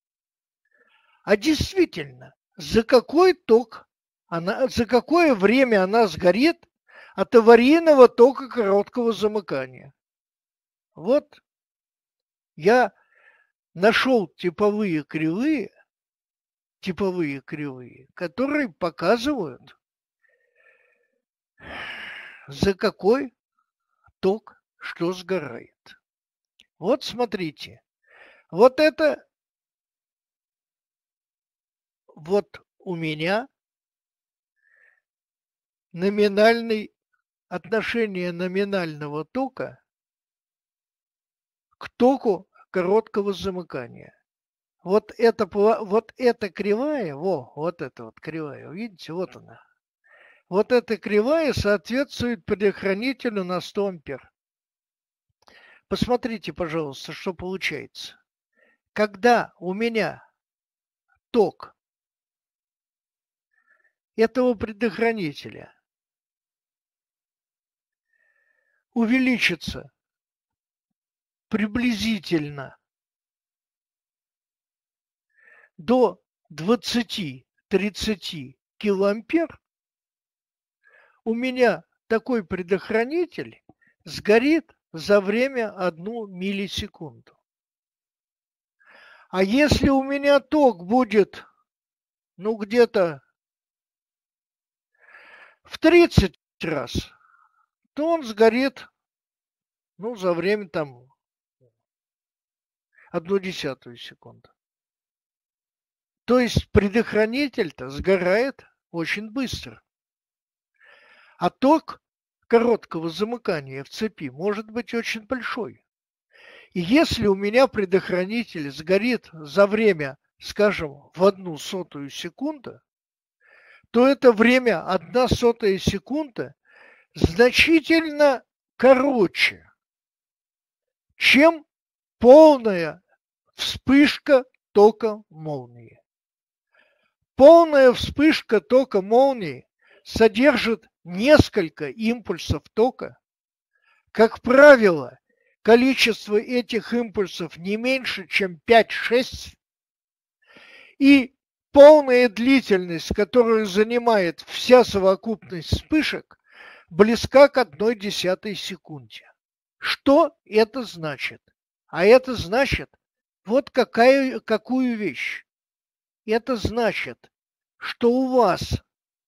А действительно, за какой ток за какое время она сгорит от аварийного тока короткого замыкания? Вот я нашел типовые кривые, которые показывают, за какой ток что сгорает. Вот смотрите, вот это вот у меня отношение номинального тока к току короткого замыкания. Вот эта кривая, вот эта вот кривая, видите, вот она. вот эта кривая соответствует предохранителю на 100 ампер. Посмотрите, пожалуйста, что получается. Когда у меня ток этого предохранителя увеличится приблизительно до 20-30 килоампер, у меня такой предохранитель сгорит за время 1 миллисекунду. А если у меня ток будет, ну, где-то в 30 раз, то он сгорит, ну, за время там 0,1 секунды. То есть предохранитель-то сгорает очень быстро. А ток короткого замыкания в цепи может быть очень большой. И если у меня предохранитель сгорит за время, скажем, в 0,01 секунды, то это время 0,01 секунда значительно короче, чем полная вспышка тока молнии. Полная вспышка тока молнии содержит несколько импульсов тока. Как правило, количество этих импульсов не меньше, чем 5-6. И полная длительность, которую занимает вся совокупность вспышек, близка к 0,1 секунде. Что это значит? А это значит вот какую вещь. Это значит, что у вас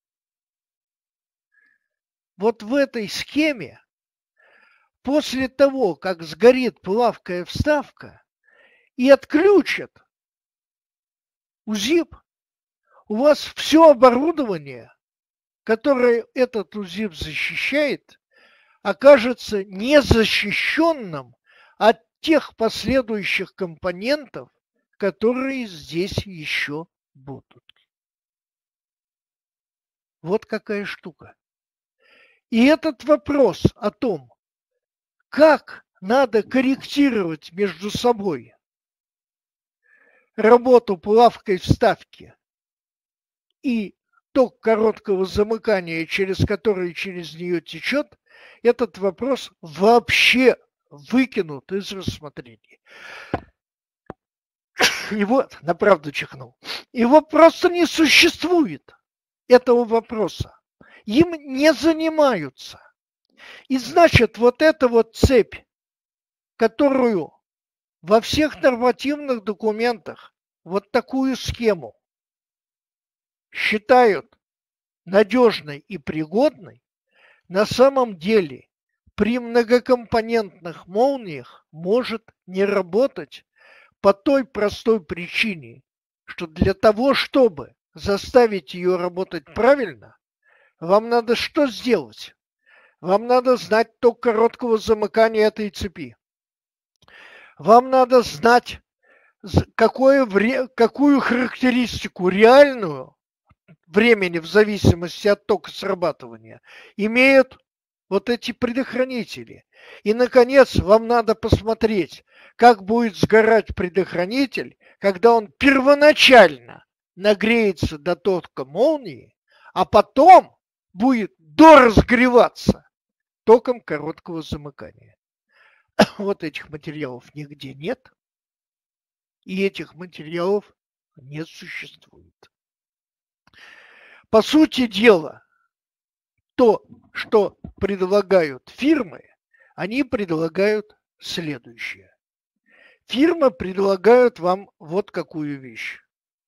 вот в этой схеме после того, как сгорит плавкая вставка и отключат УЗИП, у вас все оборудование, которое этот УЗИП защищает, окажется незащищенным от тех последующих компонентов, которые здесь еще будут. Вот какая штука. И этот вопрос о том, как надо корректировать между собой работу плавкой вставки и ток короткого замыкания, через который через нее течет, этот вопрос вообще выкинут из рассмотрения. Его, на правду чихнул, его просто не существует, этого вопроса. Им не занимаются. И значит, вот эта вот цепь, которую во всех нормативных документах вот такую схему считают надежной и пригодной, на самом деле при многокомпонентных молниях может не работать по той простой причине, что для того, чтобы заставить ее работать правильно, вам надо что сделать? Вам надо знать ток короткого замыкания этой цепи. Вам надо знать, какую характеристику реальную времени в зависимости от тока срабатывания имеют вот эти предохранители. И, наконец, вам надо посмотреть, как будет сгорать предохранитель, когда он первоначально нагреется до тока молнии, а потом будет доразгреваться током короткого замыкания. Вот этих материалов нигде нет, и этих материалов не существует. По сути дела, то, что предлагают фирмы, они предлагают следующее. Фирмы предлагают вам вот какую вещь.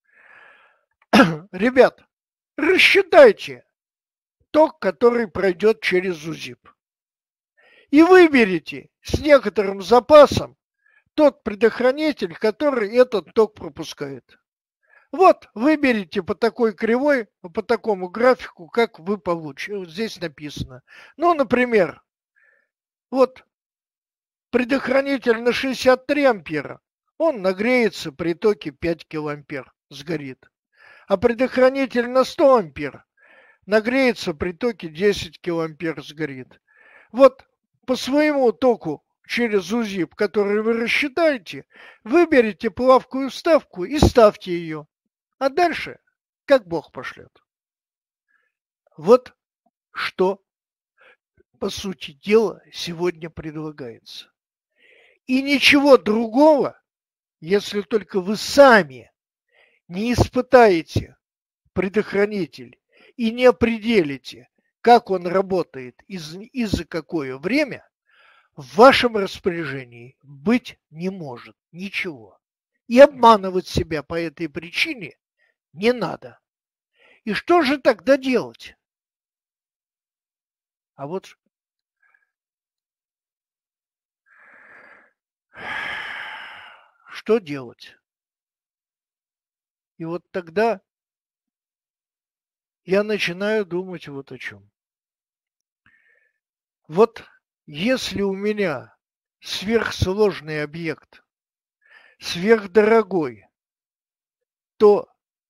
Ребят, рассчитайте ток, который пройдет через УЗИП. И выберите с некоторым запасом тот предохранитель, который этот ток пропускает. Вот, выберите по такой кривой, по такому графику, как вы получите. Вот здесь написано. Ну, например, вот предохранитель на 63 ампера, он нагреется при токе 5 килоампер, сгорит. А предохранитель на 100 ампер нагреется при токе 10 килоампер, сгорит. Вот по своему току через УЗИП, который вы рассчитаете, выберите плавкую вставку и ставьте ее. А дальше, как Бог пошлет. Вот что, по сути дела, сегодня предлагается. И ничего другого, если только вы сами не испытаете предохранитель и не определите, как он работает и за какое время, в вашем распоряжении быть не может ничего. И обманывать себя по этой причине не надо. И что же тогда делать? А вот что делать? И вот тогда я начинаю думать вот о чем. Вот если у меня сверхсложный объект, сверхдорогой, то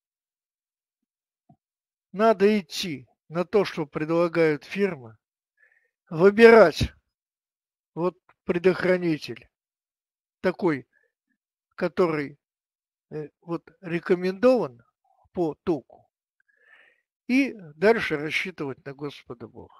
надо идти на то, что предлагают фирмы, выбирать вот предохранитель такой, который вот рекомендован по току, и дальше рассчитывать на Господа Бога.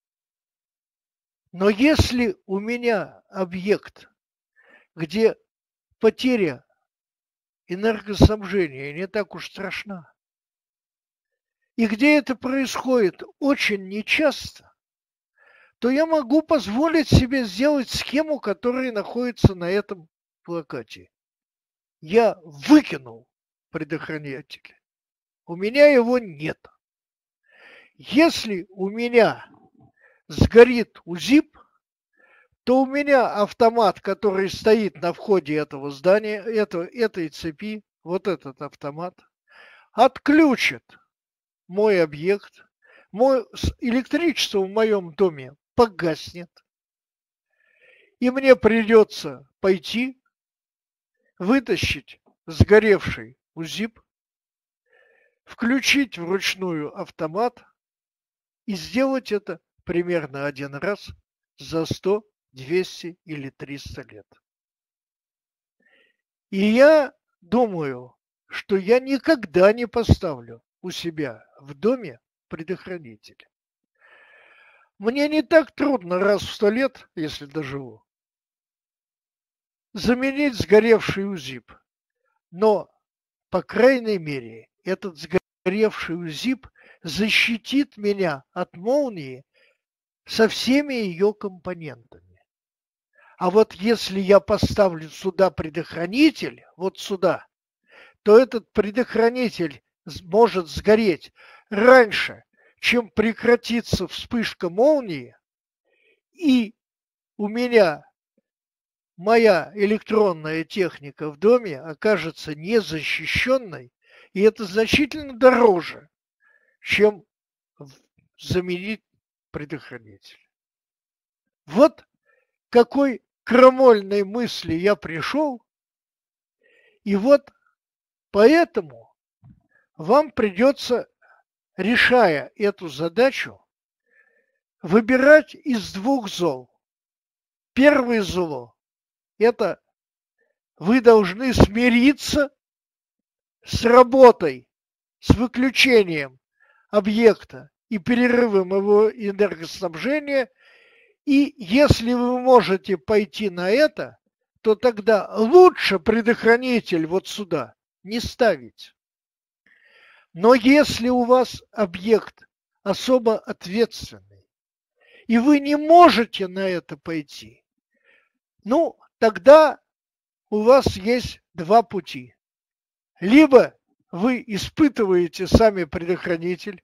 Но если у меня объект, где потеря энергоснабжения не так уж страшна, и где это происходит очень нечасто, то я могу позволить себе сделать схему, которая находится на этом плакате. Я выкинул предохранитель. У меня его нет. Если у меня сгорит УЗИП, то у меня автомат, который стоит на входе этого здания, этой цепи, вот этот автомат, отключит мой объект, электричество в моем доме погаснет, и мне придется пойти, вытащить сгоревший УЗИП, включить вручную автомат и сделать это примерно один раз за 100, 200 или 300 лет. И я думаю, что я никогда не поставлю у себя в доме предохранитель. Мне не так трудно раз в 100 лет, если доживу, заменить сгоревший УЗИП. Но, по крайней мере, этот сгоревший УЗИП защитит меня от молнии со всеми ее компонентами. А вот если я поставлю сюда предохранитель, вот сюда, то этот предохранитель может сгореть раньше, чем прекратится вспышка молнии, и у меня моя электронная техника в доме окажется незащищенной, и это значительно дороже, чем заменить предохранитель. Вот какой крамольной мысли я пришел, и вот поэтому вам придется, решая эту задачу, выбирать из двух зол. Первое зло – это вы должны смириться с работой, с выключением объекта и перерывом его энергоснабжения. И если вы можете пойти на это, то тогда лучше предохранитель вот сюда не ставить. Но если у вас объект особо ответственный, и вы не можете на это пойти, ну, тогда у вас есть два пути. Либо вы испытываете сами предохранитель,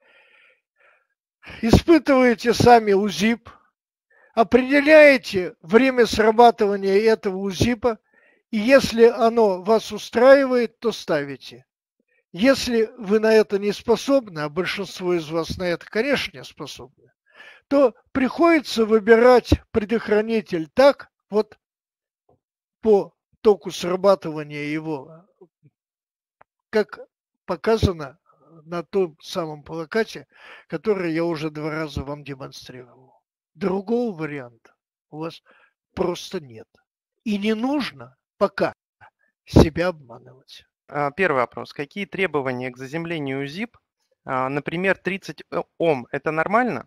испытываете сами УЗИП, определяете время срабатывания этого УЗИПа, и если оно вас устраивает, то ставите. Если вы на это не способны, а большинство из вас на это, конечно, не способны, то приходится выбирать предохранитель так, вот по току срабатывания его, как показано на том самом плакате, который я уже 2 раза вам демонстрировал. Другого варианта у вас просто нет. И не нужно пока себя обманывать. Первый вопрос. Какие требования к заземлению ZIP? Например, 30 Ом. Это нормально?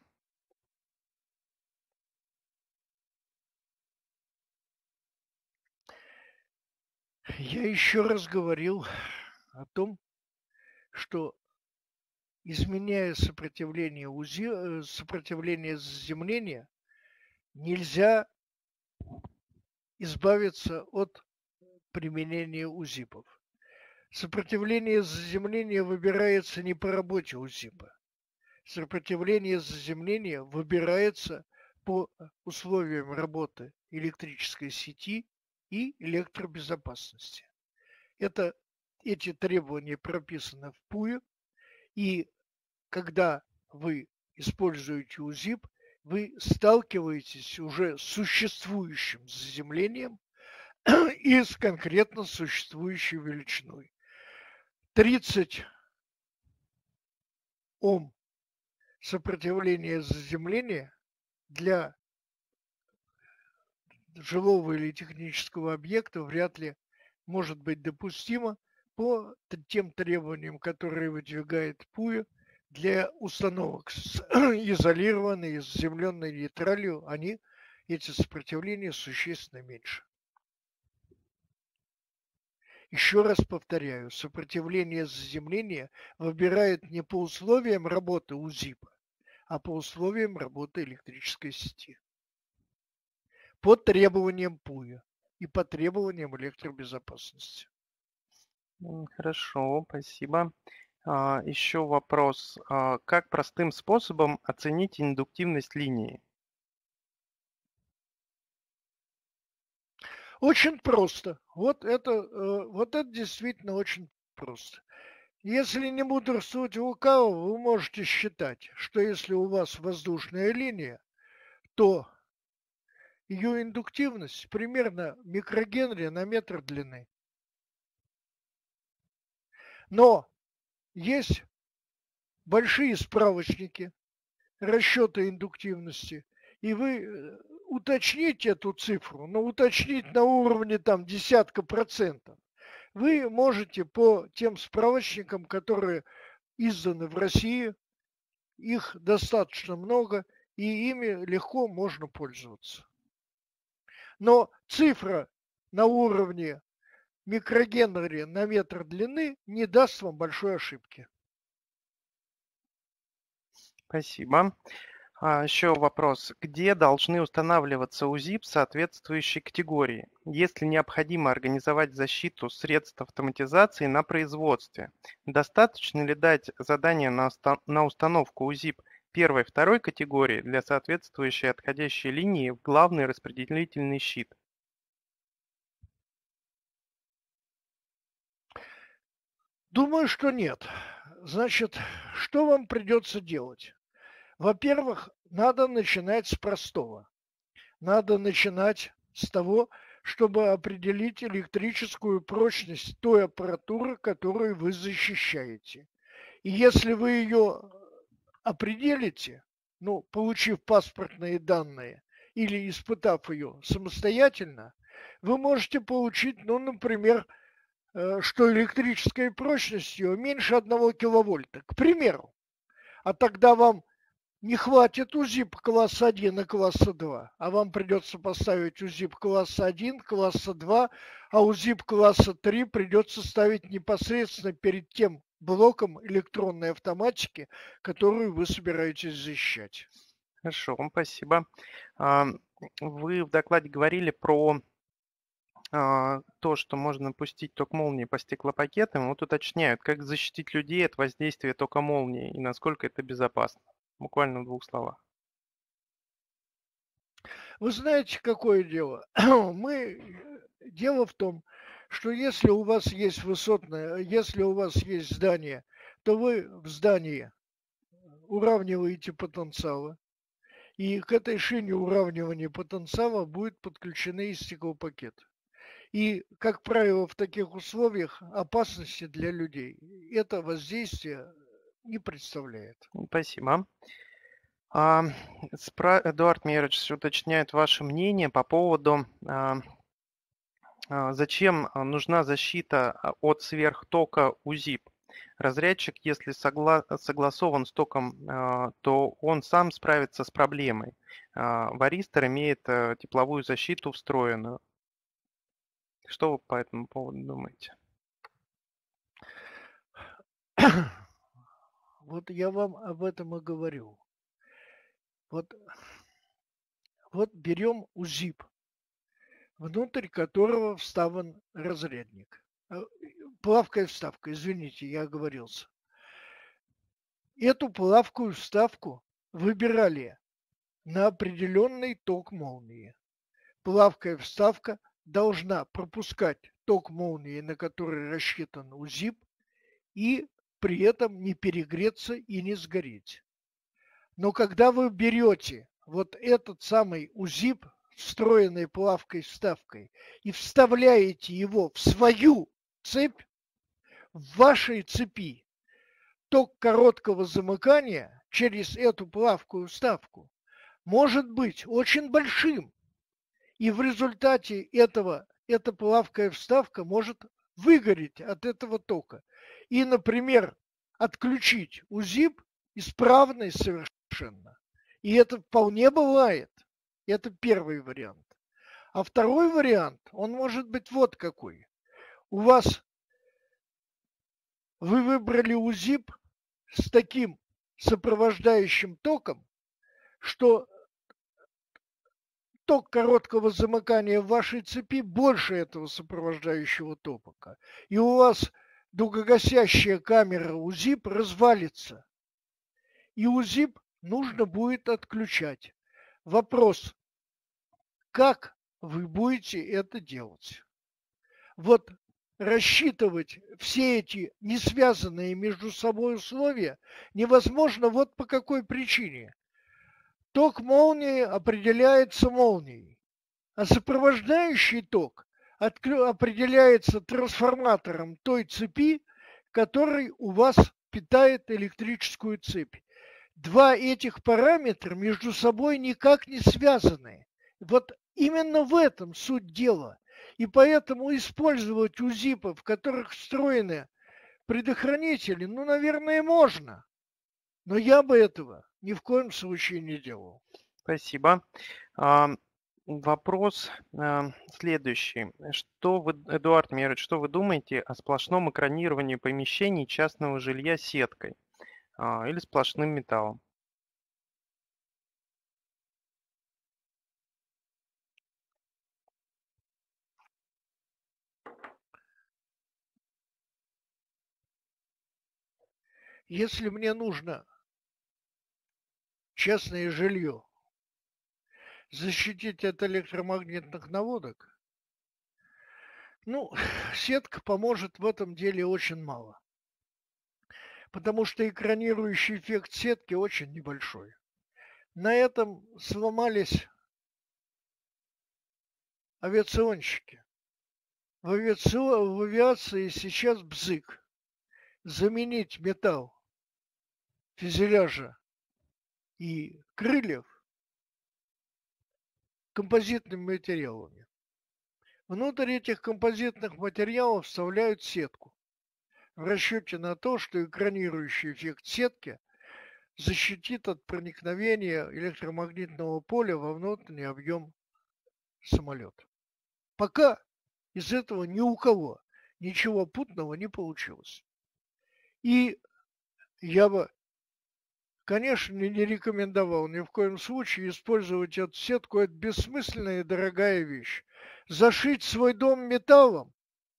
Я еще раз говорил о том, что изменяя сопротивление сопротивление заземления, нельзя избавиться от применения УЗИПов. Сопротивление заземления выбирается не по работе УЗИПа. Сопротивление заземления выбирается по условиям работы электрической сети и электробезопасности. Эти требования прописаны в ПУе, и когда вы используете УЗИП, вы сталкиваетесь уже с существующим заземлением и с конкретно существующей величиной. 30 Ом сопротивления заземления для жилого или технического объекта вряд ли может быть допустимо по тем требованиям, которые выдвигает ПУя для установок с изолированной и заземленной нейтралью, эти сопротивления существенно меньше. Еще раз повторяю, сопротивление заземления выбирает не по условиям работы УЗИПа, а по условиям работы электрической сети. По требованиям ПУя и по требованиям электробезопасности. Хорошо, спасибо. Еще вопрос. Как простым способом оценить индуктивность линии? Очень просто. Вот это действительно очень просто. Если не мудрствовать лукаво, вы можете считать, что если у вас воздушная линия, то ее индуктивность примерно микрогенри на метр длины. Но есть большие справочники, расчеты индуктивности, и вы уточните эту цифру, но уточнить на уровне там десятка процентов. Вы можете по тем справочникам, которые изданы в России, их достаточно много, и ими легко можно пользоваться. Но цифра на уровне микрогенри на метр длины не даст вам большой ошибки. Спасибо. Еще вопрос. Где должны устанавливаться УЗИП соответствующей категории? Если необходимо организовать защиту средств автоматизации на производстве, достаточно ли дать задание на установку УЗИП первой и второй категории для соответствующей отходящей линии в главный распределительный щит? Думаю, что нет. Значит, что вам придется делать? Во-первых, надо начинать с простого. Надо начинать с того, чтобы определить электрическую прочность той аппаратуры, которую вы защищаете. И если вы ее определите, получив паспортные данные или испытав ее самостоятельно, вы можете получить, например, что электрическая прочность ее меньше 1 киловольта, к примеру. А тогда вам не хватит УЗИП класса 1 и класса 2, а вам придется поставить УЗИП класса 1, класса 2, а УЗИП класса 3 придется ставить непосредственно перед тем блоком электронной автоматики, которую вы собираетесь защищать. Хорошо, спасибо. Вы в докладе говорили про то, что можно пустить ток молнии по стеклопакетам. Вот уточняют, как защитить людей от воздействия тока молнии и насколько это безопасно. Буквально в 2 словах. Вы знаете, какое дело? Дело в том, что если у вас есть если у вас есть здание, то вы в здании уравниваете потенциалы, и к этой шине уравнивания потенциала будут подключены и стеклопакеты. И, как правило, в таких условиях опасности для людей – это воздействие не представляет. Спасибо. Эдуард Мейрович уточняет ваше мнение по поводу, зачем нужна защита от сверхтока УЗИП. Разрядчик, если согласован с током, то он сам справится с проблемой. Варистор имеет тепловую защиту встроенную. Что вы по этому поводу думаете? Вот я вам об этом и говорю. Вот берем УЗИП, внутрь которого вставлен разрядник. Плавкая вставка, извините, я оговорился. Эту плавкую вставку выбирали на определенный ток молнии. Плавкая вставка должна пропускать ток молнии, на который рассчитан УЗИП, и при этом не перегреться и не сгореть. Но когда вы берете вот этот самый УЗИП, встроенной плавкой вставкой, и вставляете его в свою цепь, в вашей цепи ток короткого замыкания через эту плавкую вставку может быть очень большим. И в результате этого эта плавкая вставка может выгореть от этого тока. И, например, отключить УЗИП исправный совершенно. И это вполне бывает. Это первый вариант. А второй вариант, он может быть вот какой. Вы выбрали УЗИП с таким сопровождающим током, что ток короткого замыкания в вашей цепи больше этого сопровождающего тока. И у вас долгогасящая камера УЗИП развалится. И УЗИП нужно будет отключать. Вопрос, как вы будете это делать? Вот рассчитывать все эти не связанные между собой условия невозможно вот по какой причине. Ток молнии определяется молнией, а сопровождающий ток определяется трансформатором той цепи, который у вас питает электрическую цепь. Два этих параметра между собой никак не связаны. Вот именно в этом суть дела. И поэтому использовать УЗИПы, в которых встроены предохранители, наверное, можно. Но я бы этого ни в коем случае не делал. Спасибо. Вопрос следующий. Эдуард Мейрович, что вы думаете о сплошном экранировании помещений частного жилья сеткой или сплошным металлом? Если мне нужно частное жилье защитить от электромагнитных наводок, сетка поможет в этом деле очень мало. Потому что экранирующий эффект сетки очень небольшой. На этом сломались авиационщики. В авиации сейчас бзык. Заменить металл фюзеляжа и крыльев композитными материалами. Внутрь этих композитных материалов вставляют сетку в расчете на то, что экранирующий эффект сетки защитит от проникновения электромагнитного поля во внутренний объем самолета. Пока из этого ни у кого ничего путного не получилось. И я бы, конечно, не рекомендовал ни в коем случае использовать эту сетку. Это бессмысленная и дорогая вещь. Зашить свой дом металлом,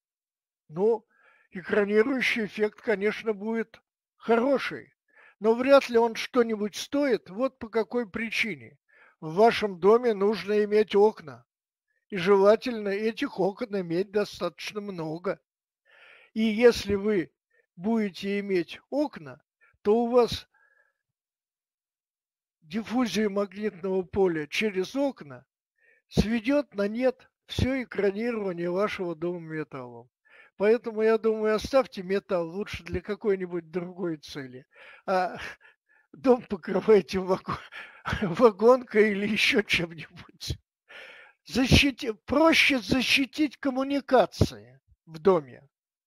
экранирующий эффект, конечно, будет хороший. Но вряд ли он что-нибудь стоит. Вот по какой причине. В вашем доме нужно иметь окна. И желательно этих окон иметь достаточно много. И если вы будете иметь окна, то у вас диффузия магнитного поля через окна сведет на нет все экранирование вашего дома металлом. Поэтому, я думаю, оставьте металл лучше для какой-нибудь другой цели. А дом покрывайте вагонкой или еще чем-нибудь. Проще защитить коммуникации в доме.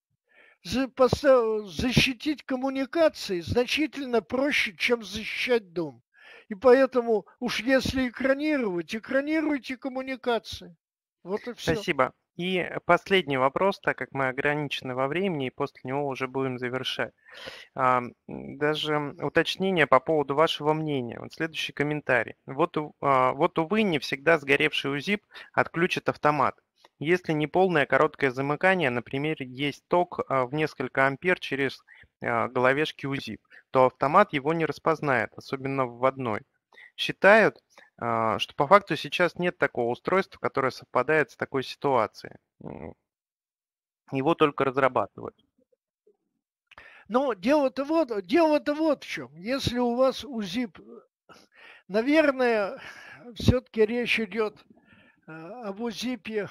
Защитить коммуникации значительно проще, чем защищать дом. И поэтому уж если экранируйте коммуникации. Вот и все. Спасибо. И последний вопрос, так как мы ограничены во времени, и после него уже будем завершать. Даже уточнение по поводу вашего мнения. Вот следующий комментарий. Вот, увы, не всегда сгоревший УЗИП отключит автомат. Если не полное короткое замыкание, например, есть ток в несколько ампер через головешки УЗИП, то автомат его не распознает, особенно вводной. Считают, что по факту сейчас нет такого устройства, которое совпадает с такой ситуацией. Его только разрабатывают. Но дело-то вот в чем. Если у вас УЗИП, наверное, все-таки речь идет об УЗИПе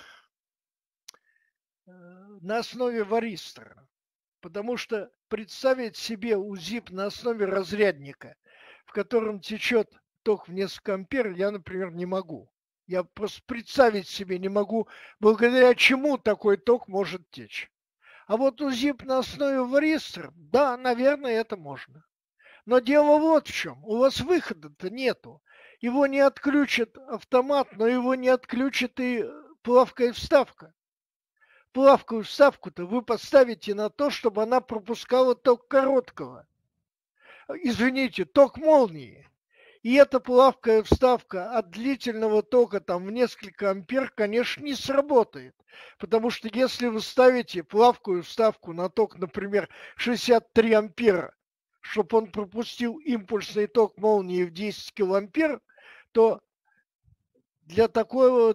на основе варистора. Потому что представить себе УЗИП на основе разрядника, в котором течет ток в несколько ампер, я, например, не могу. Я просто представить себе не могу, благодаря чему такой ток может течь. А вот УЗИП на основе варистора, да, наверное, это можно. Но дело вот в чем. У вас выхода-то нету. Его не отключит автомат, но его не отключит и плавкая вставка. Плавкую вставку-то вы поставите на то, чтобы она пропускала ток короткого. Извините, ток молнии. И эта плавкая вставка от длительного тока там в несколько ампер, конечно, не сработает. Потому что если вы ставите плавкую вставку на ток, например, 63 ампера, чтобы он пропустил импульсный ток молнии в 10 килоампер, то для такого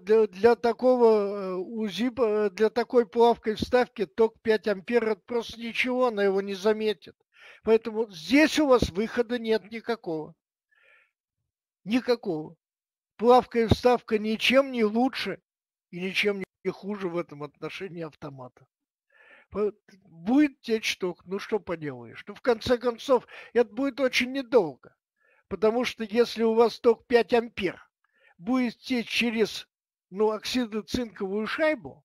УЗИПа, для такой плавкой вставки ток 5 ампер это просто ничего, она его не заметит. Поэтому здесь у вас выхода нет никакого. Никакого. Плавкая вставка ничем не лучше и ничем не хуже в этом отношении автомата. Будет течь ток, ну что поделаешь. Ну в конце концов, это будет очень недолго. Потому что если у вас ток 5 ампер будет течь через оксидоцинковую шайбу,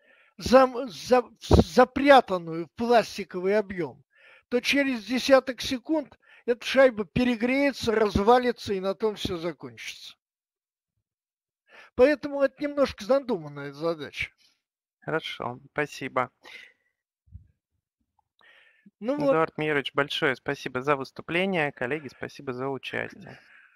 запрятанную в пластиковый объем, то через десяток секунд эта шайба перегреется, развалится и на том все закончится. Поэтому это немножко задуманная задача. Хорошо, спасибо. Ну Эдуард Мирович, большое спасибо за выступление. Коллеги, спасибо за участие.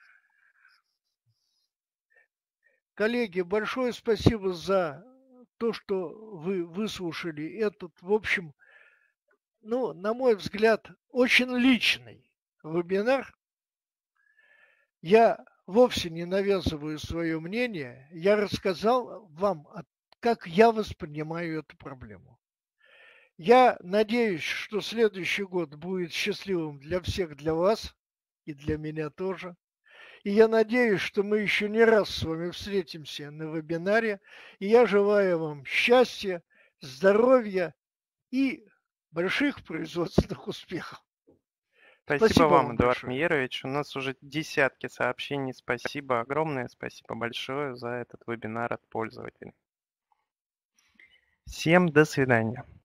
Коллеги, большое спасибо за то, что вы выслушали этот, в общем, на мой взгляд, очень личный вебинар. Я вовсе не навязываю свое мнение. Я рассказал вам, как я воспринимаю эту проблему. Я надеюсь, что следующий год будет счастливым для всех, для вас и для меня тоже. И я надеюсь, что мы еще не раз с вами встретимся на вебинаре. И я желаю вам счастья, здоровья и больших производственных успехов. Спасибо вам, Эдуард Мирович. У нас уже десятки сообщений. Спасибо огромное, спасибо большое за этот вебинар от пользователей. Всем до свидания.